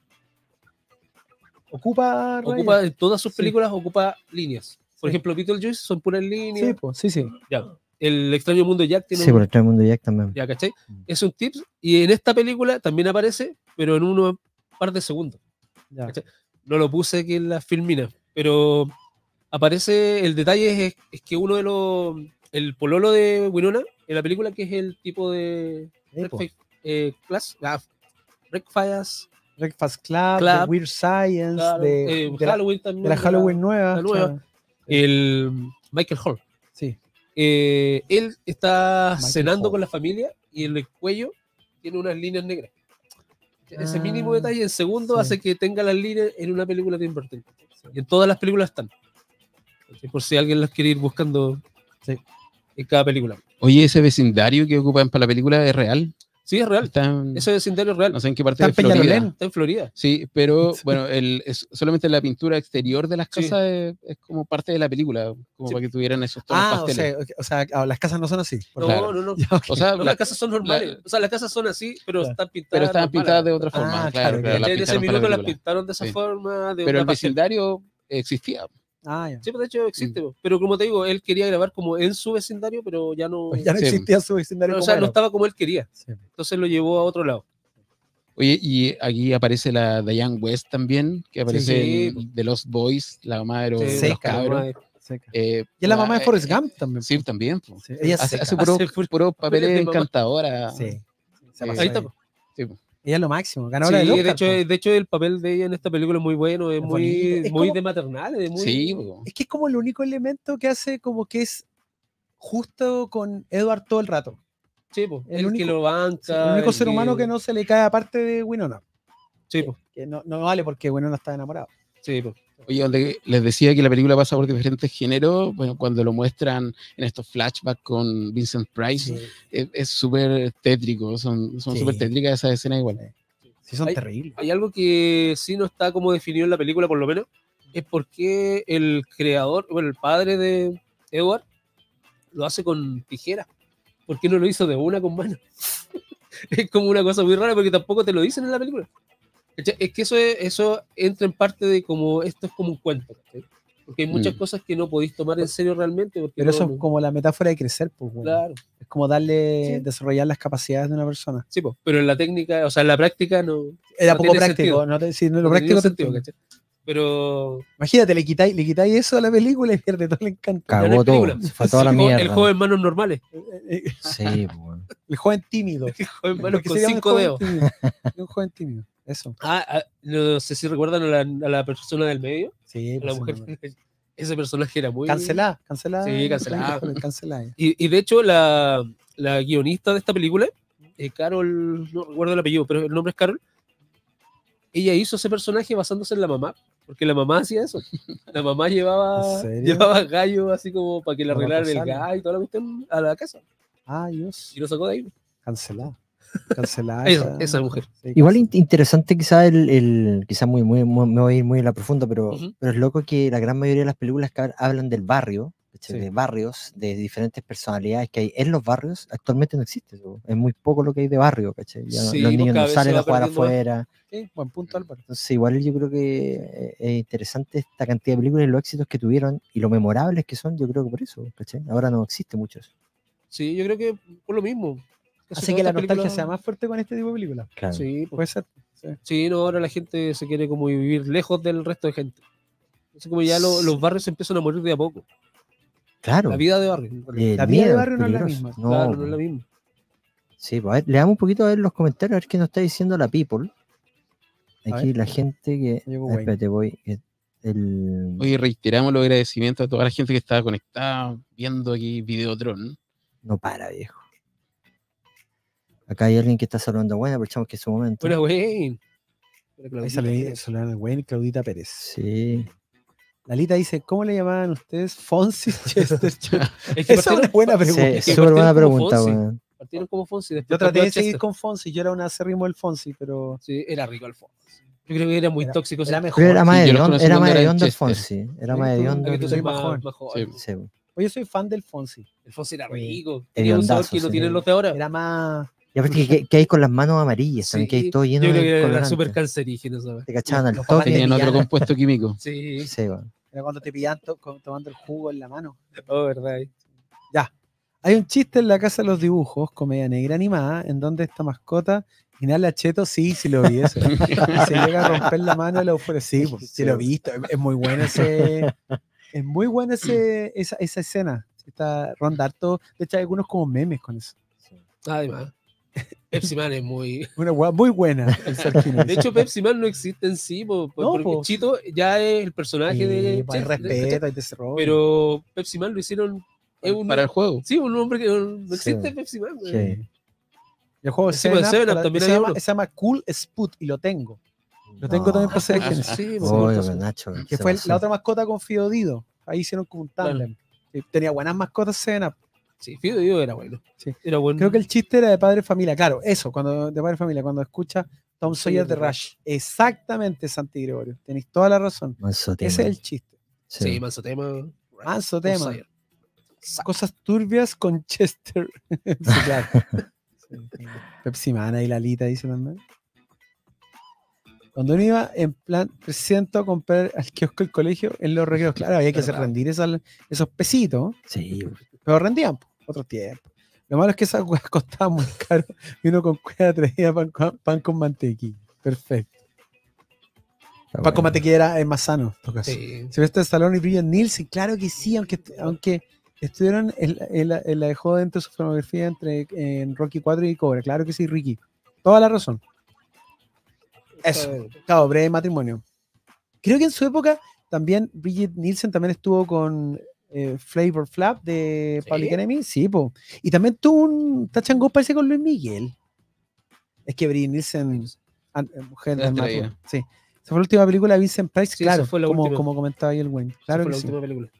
Speaker 1: Ocupa, rayas.
Speaker 3: Ocupa en todas sus
Speaker 1: Sí.
Speaker 3: películas ocupa líneas. Por
Speaker 1: Sí.
Speaker 3: ejemplo, Beetlejuice son puras líneas.
Speaker 1: Sí, pues, sí, sí.
Speaker 3: Ya. El extraño mundo de Jack tiene
Speaker 4: Sí,
Speaker 3: un-
Speaker 4: por el mundo Jack también.
Speaker 3: ya, ¿cachai?
Speaker 1: Mm.
Speaker 3: Es un tips y en esta película también aparece, pero en unos par de segundos.
Speaker 1: Ya.
Speaker 3: ¿Cachai? No lo puse aquí en la filmina, pero aparece, el detalle es, es que uno de los, el pololo de Winona en la película, que es el tipo de
Speaker 1: Sí, po.
Speaker 3: Breakfast, eh, Class, ah, Breakfast,
Speaker 1: Breakfast Club,
Speaker 3: Club,
Speaker 1: The Weird Science,
Speaker 3: claro,
Speaker 1: de,
Speaker 3: eh,
Speaker 1: de la,
Speaker 3: Halloween también.
Speaker 1: de la
Speaker 3: de
Speaker 1: Halloween nueva.
Speaker 3: la nueva.
Speaker 1: claro.
Speaker 3: El Michael Hall.
Speaker 1: Sí.
Speaker 3: Eh, él está
Speaker 1: Michael
Speaker 3: cenando
Speaker 1: Hall.
Speaker 3: con la familia y en el cuello tiene unas líneas negras. Ese
Speaker 1: Ah,
Speaker 3: mínimo detalle en segundo
Speaker 1: sí.
Speaker 3: hace que tenga las líneas en una película de Tim Burton. Y en todas las películas están. Por si alguien las quiere ir buscando
Speaker 1: Sí.
Speaker 3: en cada película.
Speaker 2: Oye, ese vecindario que ocupan para la película es real.
Speaker 3: Sí, es real.
Speaker 2: Está en-
Speaker 3: Ese vecindario es real.
Speaker 2: no sé en qué parte
Speaker 1: Está
Speaker 2: de
Speaker 1: en
Speaker 2: Florida.
Speaker 1: Peñalolén.
Speaker 3: Está en Florida.
Speaker 2: Sí, pero
Speaker 1: Sí.
Speaker 2: bueno, el, es, solamente la pintura exterior de las
Speaker 3: Sí.
Speaker 2: casas es, es como parte de la película, como
Speaker 3: Sí.
Speaker 2: para que tuvieran esos tonos
Speaker 1: Ah, o
Speaker 2: pasteles.
Speaker 1: sea, o sea, ah, las casas no son así. por
Speaker 3: No,
Speaker 2: Claro.
Speaker 3: no, no.
Speaker 1: Ya, ok.
Speaker 2: O sea,
Speaker 3: No,
Speaker 2: la-
Speaker 3: las casas son normales.
Speaker 2: la-
Speaker 3: O sea, las casas son así, pero
Speaker 1: Claro.
Speaker 3: están pintadas.
Speaker 2: pero estaban
Speaker 3: normales.
Speaker 2: pintadas de otra
Speaker 1: Ah,
Speaker 2: forma,
Speaker 1: claro,
Speaker 2: claro,
Speaker 1: que
Speaker 2: pero las
Speaker 3: En ese
Speaker 2: pintaron para la
Speaker 3: minuto las
Speaker 2: película.
Speaker 3: pintaron de esa
Speaker 2: Sí.
Speaker 3: forma. De
Speaker 2: Pero
Speaker 3: una
Speaker 2: el
Speaker 3: pastel.
Speaker 2: vecindario existía.
Speaker 1: Ah, ya.
Speaker 3: Sí, pues de hecho existe. pues. Pero como te digo, él quería grabar como en su vecindario, pero ya no.
Speaker 1: Pues ya no
Speaker 2: Sí.
Speaker 1: existía su vecindario.
Speaker 3: o
Speaker 1: como
Speaker 3: sea, no
Speaker 1: era.
Speaker 3: estaba como él quería.
Speaker 1: Sí.
Speaker 3: Entonces lo llevó a otro lado.
Speaker 2: Oye, y aquí aparece la Diane West también, que aparece
Speaker 3: Sí.
Speaker 2: en The Lost Boys, la mamá de los,
Speaker 3: Sí,
Speaker 2: de los
Speaker 1: seca,
Speaker 2: cabros.
Speaker 3: madre.
Speaker 1: Seca.
Speaker 2: Eh,
Speaker 1: Y es la mamá de
Speaker 2: eh,
Speaker 1: Forrest
Speaker 2: eh,
Speaker 1: Gump también.
Speaker 2: Sí, también. po.
Speaker 1: Sí, ella es
Speaker 2: Hace,
Speaker 1: seca.
Speaker 2: hace puro,
Speaker 3: Hace puro-
Speaker 2: puros papeles
Speaker 3: de mamá.
Speaker 2: encantadoras.
Speaker 1: Sí. Se
Speaker 2: Sí.
Speaker 1: pasó
Speaker 3: Ahí está.
Speaker 1: ahí.
Speaker 3: pues.
Speaker 2: Sí, po.
Speaker 1: Ella es lo máximo. Ganó
Speaker 3: Sí,
Speaker 1: la del
Speaker 3: de
Speaker 1: Oscar,
Speaker 3: hecho,
Speaker 1: po.
Speaker 3: de hecho, el papel de ella en esta película es muy bueno, es,
Speaker 1: Es
Speaker 3: muy,
Speaker 1: bonito. Es
Speaker 3: muy
Speaker 1: como-
Speaker 3: de maternal. Es muy,
Speaker 2: Sí, po.
Speaker 1: Es que es como el único elemento que hace como que es justo con Edward todo el rato.
Speaker 3: sí, po,
Speaker 1: el
Speaker 3: el,
Speaker 1: único-
Speaker 3: que lo banca.
Speaker 1: el único
Speaker 3: el
Speaker 1: ser humano que no se le cae aparte de Winona.
Speaker 3: Sí, po,
Speaker 1: Que no, no vale porque Winona está enamorado.
Speaker 3: sí, po.
Speaker 2: Oye, donde les decía que la película pasa por diferentes géneros, bueno, cuando lo muestran en estos flashbacks con Vincent Price,
Speaker 1: Sí,
Speaker 2: es- es súper tétrico, son son
Speaker 1: Sí.
Speaker 2: súper tétricas esas escenas igual.
Speaker 1: sí son
Speaker 3: Hay-
Speaker 1: terribles.
Speaker 3: Hay algo que sí no está como definido en la película, por lo menos, es por qué el creador, bueno, el padre de Edward, lo hace con tijeras. ¿Por qué no lo hizo de una con mano? Es como una cosa muy rara porque tampoco te lo dicen en la película. ¿Cachai? Es que eso, es- eso entra en parte de como, esto es como un cuento, ¿cachai? Porque hay muchas
Speaker 2: Mm.
Speaker 3: cosas que no podéis tomar en serio realmente. Porque
Speaker 1: Pero
Speaker 3: no-
Speaker 1: eso
Speaker 3: no-
Speaker 1: es como la metáfora de crecer, pues, bueno.
Speaker 3: Claro,
Speaker 1: Es como darle,
Speaker 3: Sí.
Speaker 1: desarrollar las capacidades de una persona.
Speaker 3: sí, po, pero en la técnica, o sea, en la práctica no.
Speaker 1: Era
Speaker 3: No
Speaker 1: poco
Speaker 3: tiene
Speaker 1: práctico,
Speaker 3: sentido.
Speaker 1: no te, si no, lo
Speaker 3: no tiene
Speaker 1: práctico te
Speaker 3: sentido,
Speaker 1: entiendo.
Speaker 3: ¿cachai? Pero
Speaker 1: Imagínate, le quitáis, le quitáis eso a la película y pierde todo el encanto.
Speaker 3: Ya no hay
Speaker 4: Cagó todo.
Speaker 3: película.
Speaker 4: Se fue a toda la
Speaker 3: el, jo-
Speaker 4: mierda.
Speaker 3: el joven manos normales,
Speaker 1: Eh, eh,
Speaker 4: Sí, pues, bueno.
Speaker 1: El joven tímido.
Speaker 3: el joven manos
Speaker 1: Porque
Speaker 3: con
Speaker 1: se llama el
Speaker 3: cinco
Speaker 1: joven
Speaker 3: dedos.
Speaker 1: tímido. Un joven tímido. Eso.
Speaker 3: Ah, ah, no sé si recuerdan a la, a la persona del medio,
Speaker 1: Sí,
Speaker 3: a la
Speaker 1: pues,
Speaker 3: mujer.
Speaker 1: no, no.
Speaker 3: Ese personaje era muy.
Speaker 1: Cancelada, cancelada.
Speaker 3: Sí, cancelada.
Speaker 1: Cancelada.
Speaker 3: Y, y de hecho, la, la guionista de esta película, eh, Carol, no recuerdo el apellido, pero el nombre es Carol. Ella hizo ese personaje basándose en la mamá, porque la mamá hacía eso. La mamá llevaba,
Speaker 1: ¿En serio?
Speaker 3: llevaba gallo así como para que le
Speaker 1: Para
Speaker 3: arreglaran el
Speaker 1: pasarlo.
Speaker 3: gallo y toda la cuestión a la casa.
Speaker 1: Ay, Dios.
Speaker 3: Y lo sacó de ahí.
Speaker 1: Cancelada. Cancelada.
Speaker 3: Esa, esa mujer.
Speaker 1: Sí,
Speaker 4: Igual in-
Speaker 1: cancelada.
Speaker 4: interesante quizá el, el quizá muy, muy, muy- me voy a ir muy a la profunda, pero,
Speaker 3: Ujú.
Speaker 4: pero es loco que la gran mayoría de las películas que hab- hablan del barrio, ¿cachai?
Speaker 1: Sí.
Speaker 4: de barrios, de diferentes personalidades que hay en los barrios, actualmente no existe. ¿no? Es muy poco lo que hay de barrio, ¿cachai? Ya no-
Speaker 3: Sí,
Speaker 4: los
Speaker 3: pues
Speaker 4: niños
Speaker 3: cada
Speaker 4: no
Speaker 3: vez se
Speaker 4: salen
Speaker 3: va
Speaker 4: a jugar
Speaker 3: perdiendo más.
Speaker 4: afuera.
Speaker 1: Sí, buen punto, Álvaro.
Speaker 4: Entonces, igual yo creo que eh, es interesante esta cantidad de películas y los éxitos que tuvieron y lo memorables que son, yo creo que por eso, ¿cachai? Ahora no existe mucho eso.
Speaker 3: Sí, yo creo que por lo mismo. Casi
Speaker 1: Hace que
Speaker 3: todas
Speaker 1: la
Speaker 3: estas
Speaker 1: nostalgia
Speaker 3: películas-
Speaker 1: sea más fuerte con este tipo de películas.
Speaker 4: Claro.
Speaker 3: Sí, pues,
Speaker 1: Puede ser. Sí.
Speaker 3: sí, no, ahora la gente se quiere como vivir lejos del resto de gente. Así como ya lo- los barrios se empiezan a morir de a poco.
Speaker 4: Claro.
Speaker 3: La vida de barrio.
Speaker 4: el
Speaker 1: La vida de
Speaker 4: miedo
Speaker 1: barrio no es la
Speaker 4: peligroso.
Speaker 1: misma.
Speaker 4: No,
Speaker 3: claro, no
Speaker 4: pues.
Speaker 3: es la misma.
Speaker 4: Sí, pues a ver, le damos un poquito a ver los comentarios, a ver qué nos está diciendo la people.
Speaker 1: A
Speaker 4: Aquí
Speaker 1: ver.
Speaker 4: la gente que.
Speaker 1: Llegó
Speaker 4: ah,
Speaker 1: Wayne.
Speaker 4: espérate, voy. eh, El...
Speaker 2: Hoy reiteramos los agradecimientos a toda la gente que estaba conectada viendo aquí Videotron.
Speaker 4: No para, viejo. Acá hay alguien que está saludando a Wayne, aprovechamos que es su momento.
Speaker 3: Buena, Wayne. Buena
Speaker 1: Ahí
Speaker 3: Claudita
Speaker 1: sale
Speaker 3: Pérez.
Speaker 1: Solana Wayne y Claudita Pérez.
Speaker 4: Sí.
Speaker 1: Lalita dice, ¿cómo le llamaban ustedes? Fonsi Chester.
Speaker 3: Es que
Speaker 1: Esa es una
Speaker 3: partieron,
Speaker 1: buena
Speaker 4: Sí,
Speaker 1: pregunta.
Speaker 3: que
Speaker 4: súper
Speaker 3: partieron
Speaker 4: buena
Speaker 3: como
Speaker 4: pregunta,
Speaker 3: Fonsi.
Speaker 4: weón.
Speaker 3: partieron como Fonsi. Después
Speaker 1: Yo traté
Speaker 3: cambió a
Speaker 1: de seguir
Speaker 3: Chester.
Speaker 1: con Fonsi, yo era un acérrimo del Fonsi, pero
Speaker 3: Sí, era rico Alfonso. Yo creo que era muy
Speaker 1: Era-
Speaker 3: tóxico.
Speaker 1: era
Speaker 3: ese-
Speaker 1: mejor.
Speaker 4: Pero era más
Speaker 2: Sí, yo los
Speaker 4: hediondo,
Speaker 2: conocí
Speaker 4: era
Speaker 2: cuando
Speaker 4: más
Speaker 2: era
Speaker 4: hediondo el
Speaker 2: Chester.
Speaker 4: Fonsi. Era
Speaker 1: Sí,
Speaker 4: más
Speaker 1: tú-
Speaker 4: hediondo.
Speaker 3: Ah, que tú
Speaker 1: Yo
Speaker 3: seas
Speaker 1: soy más
Speaker 3: más,
Speaker 1: joven.
Speaker 3: más joven.
Speaker 2: Sí.
Speaker 4: Sí,
Speaker 1: Oye, yo soy fan del Fonsi.
Speaker 3: El Fonsi era
Speaker 1: Sí.
Speaker 3: rico. Tenía un sabor
Speaker 4: Hediondazo,
Speaker 3: que no
Speaker 4: sí.
Speaker 3: tienen los de ahora.
Speaker 1: Era más...
Speaker 4: y aparte que, que hay con las manos amarillas también, que hay
Speaker 3: Sí,
Speaker 4: todo lleno
Speaker 3: yo creo
Speaker 4: de
Speaker 3: que era
Speaker 4: colorante.
Speaker 3: súper cancerígeno, ¿sabes?
Speaker 4: Te cachaban al
Speaker 1: Los papás
Speaker 4: toque.
Speaker 2: Tenían otro
Speaker 1: villana.
Speaker 2: compuesto químico.
Speaker 3: Sí,
Speaker 4: Sí, weón.
Speaker 1: Era cuando te pillan to- con- tomando el jugo en la mano.
Speaker 3: oh, verdad.
Speaker 1: Ya. Hay un chiste en la casa de los dibujos, comedia negra animada, en donde esta mascota inhala cheto, sí, sí lo vi eso. Y se llega a romper la mano de la euforia. Sí, pues, sí lo he visto. Es, es muy bueno ese. Es muy buena ese, esa, esa escena. Está ronda harto. De hecho, hay algunos como memes con eso.
Speaker 3: Además, Pepsi Man es muy.
Speaker 1: Una hueá muy buena. El Sarkino.
Speaker 3: De hecho, Pepsi Man no existe en sí, po, po-
Speaker 1: No,
Speaker 3: porque
Speaker 1: po.
Speaker 3: Chito ya es el personaje
Speaker 1: Sí,
Speaker 3: de.
Speaker 1: pues, hay
Speaker 3: Chef,
Speaker 1: respeto, hay desarrollo.
Speaker 3: Pero Pepsi Man lo hicieron. Es un,
Speaker 2: Para el juego.
Speaker 3: sí, un nombre que no, no existe
Speaker 4: Sí.
Speaker 3: Pepsi Man. güey.
Speaker 4: Sí.
Speaker 1: El juego
Speaker 3: Sí, pues,
Speaker 1: Seven Up,
Speaker 3: Seven Up
Speaker 1: para-
Speaker 3: también
Speaker 1: se,
Speaker 3: hay
Speaker 1: llama,
Speaker 3: uno.
Speaker 1: se llama Cool Sput y lo tengo. Lo tengo
Speaker 4: No.
Speaker 1: también por Sega
Speaker 3: Ah,
Speaker 1: Genesis.
Speaker 3: sí, po,
Speaker 4: Oye,
Speaker 3: por
Speaker 4: pero
Speaker 3: razón.
Speaker 4: Nacho.
Speaker 1: Que
Speaker 4: se
Speaker 1: fue
Speaker 4: pasó.
Speaker 1: la otra mascota con Fido Dido. Ahí hicieron como un tándem. Sí, tenía buenas mascotas Seven Up.
Speaker 3: Sí, Fido Dido era bueno.
Speaker 1: Sí.
Speaker 3: Era bueno.
Speaker 1: Creo que el chiste era de Padre Familia. Claro, eso, cuando de Padre Familia, cuando escucha Tom Sawyer de
Speaker 3: de
Speaker 1: Rush. Exactamente, Santi Gregorio. Tenéis toda la razón.
Speaker 4: Manso tema.
Speaker 1: Ese es el chiste.
Speaker 3: Sí,
Speaker 4: Sí.
Speaker 3: manso tema.
Speaker 1: Manso
Speaker 3: Tom
Speaker 1: tema.
Speaker 3: Sawyer.
Speaker 1: Cosas turbias con Chester. Sí, claro. Sí. Pepsi Man y Lalita dice también. Cuando uno iba en plan, presento a comprar al kiosco del colegio en los recreos, claro, había que hacer
Speaker 3: ¿Verdad?
Speaker 1: rendir esas- esos pesitos,
Speaker 4: Sí,
Speaker 1: pero rendían, po, otros tiempos. Lo malo es que esas weas costaban muy caro y uno con cueva traía pan, con- pan con mantequilla. Perfecto.
Speaker 4: está
Speaker 1: Pan con
Speaker 4: bueno.
Speaker 1: mantequilla era es más sano, en todo caso.
Speaker 3: Sí.
Speaker 1: Sylvester Stallone y Brian Nielsen, claro que sí, aunque, aunque estuvieron, él, él- él la dejó dentro de su filmografía entre en Rocky cuatro y Cobra, claro que sí, Ricky. Toda la razón. Eso. Claro, breve matrimonio. Creo que en su época también Bridget Nielsen también estuvo con eh, Flavor Flap de
Speaker 3: ¿Sí?
Speaker 1: Public Enemy. Sí, po. Y también tuvo un touch and go, parece, con Luis Miguel. Es que Bridget Nielsen, an- eh, mujer
Speaker 2: La
Speaker 1: del
Speaker 2: estrella.
Speaker 1: matrimonio. Sí. Esa fue la última película de Vincent Price,
Speaker 3: Sí,
Speaker 1: claro,
Speaker 3: esa fue la
Speaker 1: como,
Speaker 3: última.
Speaker 1: como comentaba ahí el Wayne.
Speaker 3: Esa
Speaker 1: Claro
Speaker 3: fue
Speaker 1: que
Speaker 3: la
Speaker 1: sí.
Speaker 3: última película.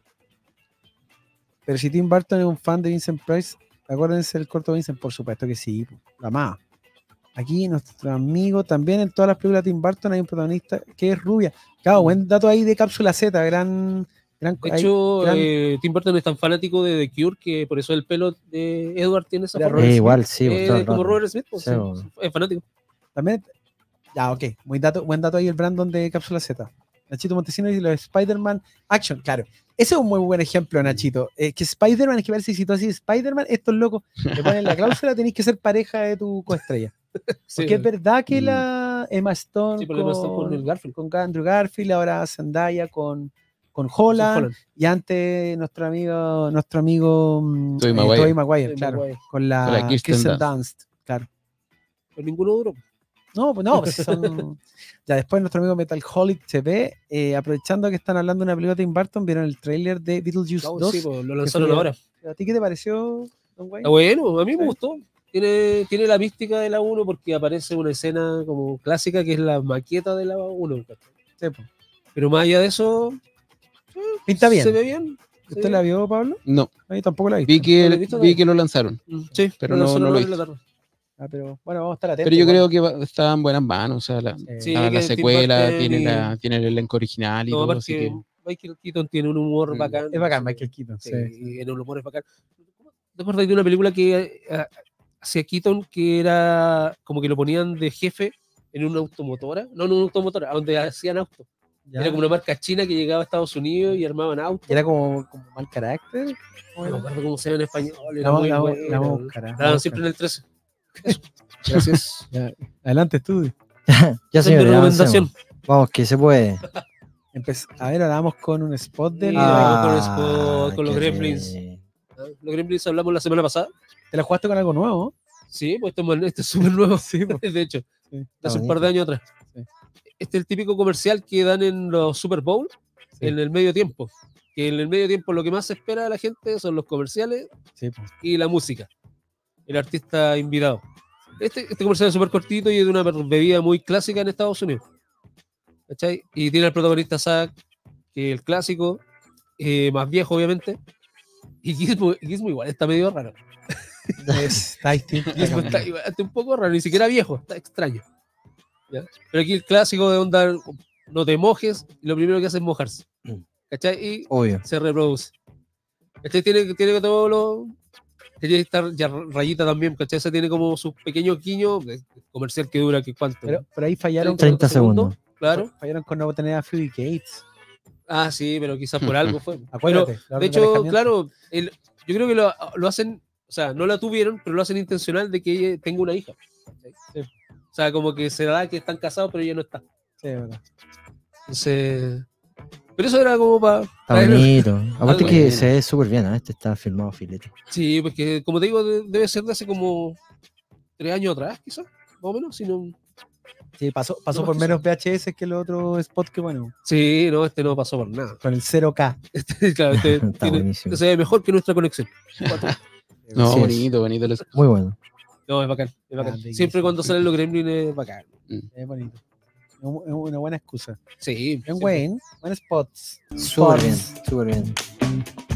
Speaker 1: Pero si Tim Burton es un fan de Vincent Price, acuérdense del corto de Vincent, por supuesto que sí, po. La más. Aquí nuestro amigo, también en todas las películas de Tim Burton hay un protagonista que es rubia. Claro, buen dato ahí de Cápsula Z, gran... gran
Speaker 3: De
Speaker 1: ahí-
Speaker 3: hecho,
Speaker 1: gran-
Speaker 3: eh, Tim Burton es tan fanático de The Cure que por eso el pelo de Edward tiene esa
Speaker 1: Era
Speaker 3: forma.
Speaker 1: Robert
Speaker 4: Eh,
Speaker 1: Smith.
Speaker 4: igual, sí, pues,
Speaker 3: Eh,
Speaker 4: todo el
Speaker 3: como
Speaker 4: rato.
Speaker 3: Robert Smith, pues,
Speaker 4: Sí,
Speaker 3: sí,
Speaker 4: bueno.
Speaker 3: es fanático.
Speaker 1: También, ya, ok, buen dato, buen dato ahí el Brandon de Cápsula Z. Nachito Montesinos y los Spider-Man Action, claro. Ese es un muy buen ejemplo, Nachito. Eh, que Spider-Man, es que parece que si tú así Spider-Man, estos locos le ponen la cláusula, tenéis que ser pareja de tu coestrella.
Speaker 3: Sí,
Speaker 1: Porque es verdad que
Speaker 4: Mm.
Speaker 1: la Emma Stone
Speaker 3: sí, por lo
Speaker 1: con,
Speaker 3: con el Garfield.
Speaker 1: con Andrew Garfield, ahora Zendaya con, con
Speaker 3: Tom
Speaker 1: Holland,
Speaker 3: Holland.
Speaker 1: y antes nuestro amigo, nuestro amigo mm,
Speaker 2: Tobey
Speaker 1: eh,
Speaker 2: Maguire.
Speaker 1: Tobey Maguire,
Speaker 3: Tobey
Speaker 1: claro,
Speaker 3: Maguire.
Speaker 1: con la,
Speaker 2: Con la Kirsten
Speaker 1: Kirsten
Speaker 2: Dunst.
Speaker 1: Dunst, claro.
Speaker 3: Pero ninguno duró.
Speaker 1: No, pues no, pues son... Ya después nuestro amigo Metalholic T V, eh, aprovechando que están hablando de una película de Tim Burton, vieron el tráiler de Beetlejuice
Speaker 3: No,
Speaker 1: dos.
Speaker 3: sí, pues, lo lanzaron
Speaker 1: fue-
Speaker 3: ahora.
Speaker 1: ¿A ti qué te pareció, Don Wayne?
Speaker 3: Está bueno, a mí me
Speaker 1: Sí.
Speaker 3: gustó. Tiene, tiene la mística de la uno porque aparece una escena como clásica que es la maqueta de la uno. ¿cachai?
Speaker 1: Sí, pues.
Speaker 3: Pero más allá de eso,
Speaker 1: Pinta bien.
Speaker 3: se ve bien. se
Speaker 1: ¿Usted
Speaker 3: ve
Speaker 1: la
Speaker 3: bien.
Speaker 1: vio, Pablo?
Speaker 2: No,
Speaker 1: A mí tampoco la vi.
Speaker 2: vi que,
Speaker 3: ¿No lo he visto
Speaker 2: vi
Speaker 3: todavía?
Speaker 2: que lo lanzaron.
Speaker 3: Mm, Sí,
Speaker 2: Pero
Speaker 3: lo
Speaker 2: no-
Speaker 3: lanzaron
Speaker 2: no lo
Speaker 3: ahora
Speaker 2: he
Speaker 3: en la tarde.
Speaker 1: Ah, pero bueno, vamos a estar atentos.
Speaker 2: Pero yo
Speaker 1: igual.
Speaker 2: creo que va- está en buenas manos. O sea, la,
Speaker 3: Sí,
Speaker 2: la- la
Speaker 3: que Tim
Speaker 2: secuela
Speaker 3: Burton
Speaker 2: tiene,
Speaker 3: y-
Speaker 2: la, tiene el elenco original y
Speaker 3: No,
Speaker 2: todo.
Speaker 3: aparte
Speaker 2: Así
Speaker 3: que
Speaker 2: que
Speaker 3: Michael Keaton tiene un humor
Speaker 2: Mm.
Speaker 3: bacán.
Speaker 1: Es bacán, Michael Keaton.
Speaker 3: Sí,
Speaker 1: Sí.
Speaker 3: y en el humor es bacán. ¿Te acuerdas de una película que eh, hacía Keaton que era como que lo ponían de jefe en una automotora? No, en una automotora, donde hacían autos.
Speaker 1: Ya.
Speaker 3: Era como una marca china que llegaba a Estados Unidos y armaban autos.
Speaker 1: Y era como, como mal carácter.
Speaker 3: No me acuerdo cómo se llama en español.
Speaker 1: La
Speaker 3: Era
Speaker 1: vamos-
Speaker 3: muy
Speaker 1: la vamos-
Speaker 3: buena.
Speaker 1: la vamos a buscar, ah, la
Speaker 3: Estaban
Speaker 1: vamos a
Speaker 3: siempre
Speaker 1: buscar.
Speaker 3: en el trece. Gracias.
Speaker 1: Ya. Adelante, estudio.
Speaker 4: Ya,
Speaker 3: Son de
Speaker 4: señores,
Speaker 3: recomendación.
Speaker 4: avancemos. Vamos, que se puede.
Speaker 1: Empe- a ver, ahora vamos con un spot de
Speaker 3: Sí,
Speaker 1: la...
Speaker 3: vamos con el spot, con los
Speaker 4: qué
Speaker 3: Gremlins.
Speaker 4: re-
Speaker 3: Los Gremlins hablamos la semana pasada.
Speaker 1: ¿Te la jugaste con algo nuevo?
Speaker 3: Sí, pues este, es- este es súper nuevo.
Speaker 1: Sí, pues.
Speaker 3: De hecho,
Speaker 1: Sí.
Speaker 3: de
Speaker 4: Está
Speaker 3: hace un
Speaker 4: bonito.
Speaker 3: par de años atrás.
Speaker 1: Sí.
Speaker 3: Este es el típico comercial que dan en los Super Bowl
Speaker 1: Sí.
Speaker 3: en el medio tiempo. Que en el medio tiempo lo que más se espera de la gente son los comerciales
Speaker 1: Sí, pues.
Speaker 3: y la música. El artista invitado. Este, este comercial es súper cortito y es de una bebida muy clásica en Estados Unidos. ¿Cachai? Y tiene al protagonista Zack, que es el clásico, eh, más viejo obviamente. Y Gizmo, Gizmo igual está medio raro.
Speaker 1: Está distinto.
Speaker 3: Gizmo está, igual, está un poco raro, ni siquiera viejo, está extraño. ¿Ya? Pero aquí el clásico de onda, no te mojes, y lo primero que hace es mojarse. ¿Cachai? Y
Speaker 4: Obvio.
Speaker 3: se reproduce. Este tiene, tiene todo lo. Tiene que estar ya rayita también, ¿cachai? Ese tiene como sus pequeños guiños, de- comercial que dura, que cuánto.
Speaker 1: Pero, pero ahí fallaron,
Speaker 4: treinta segundos.
Speaker 3: Claro.
Speaker 1: fallaron con no tener a Phoebe Gates.
Speaker 3: Ah, sí, pero quizás por algo fue. Pero,
Speaker 1: Acuérdate. la orden
Speaker 3: de hecho,
Speaker 1: alejamiento.
Speaker 3: claro, el- yo creo que lo, lo hacen, o sea, no la tuvieron, pero lo hacen intencional de que ella tenga una hija. ¿cachai?
Speaker 1: Sí.
Speaker 3: O sea, como que se da que están casados, pero ella no está.
Speaker 1: Sí, es verdad.
Speaker 3: Entonces. Pero eso era como para.
Speaker 4: Está bonito. Aparte
Speaker 3: algo
Speaker 4: que
Speaker 2: bien.
Speaker 4: se ve súper bien, ¿eh? Este está filmado filete.
Speaker 3: Sí, porque como te digo, de- debe ser de hace como tres años atrás, quizás, más o menos. Si no...
Speaker 1: Sí, pasó, pasó
Speaker 3: No,
Speaker 1: por
Speaker 3: es que
Speaker 1: menos V H S que el otro spot que bueno,
Speaker 3: Sí, no, este no pasó por nada.
Speaker 1: con el cero K.
Speaker 3: Este, claro, este
Speaker 4: Está
Speaker 3: tiene-
Speaker 4: buenísimo.
Speaker 3: se ve mejor que nuestra conexión.
Speaker 2: No,
Speaker 4: Sí,
Speaker 2: bonito, bonito. los-
Speaker 4: Muy bueno.
Speaker 3: No, es bacán, es bacán.
Speaker 1: Grande,
Speaker 3: Siempre
Speaker 1: Guiso.
Speaker 3: cuando salen los Gremlins es bacán.
Speaker 1: Es bonito. Es un- es una buena excusa.
Speaker 3: Sí.
Speaker 1: Bien,
Speaker 3: siempre.
Speaker 1: Wayne. Buen spots.
Speaker 4: Súper
Speaker 1: Spots.
Speaker 4: bien, súper bien.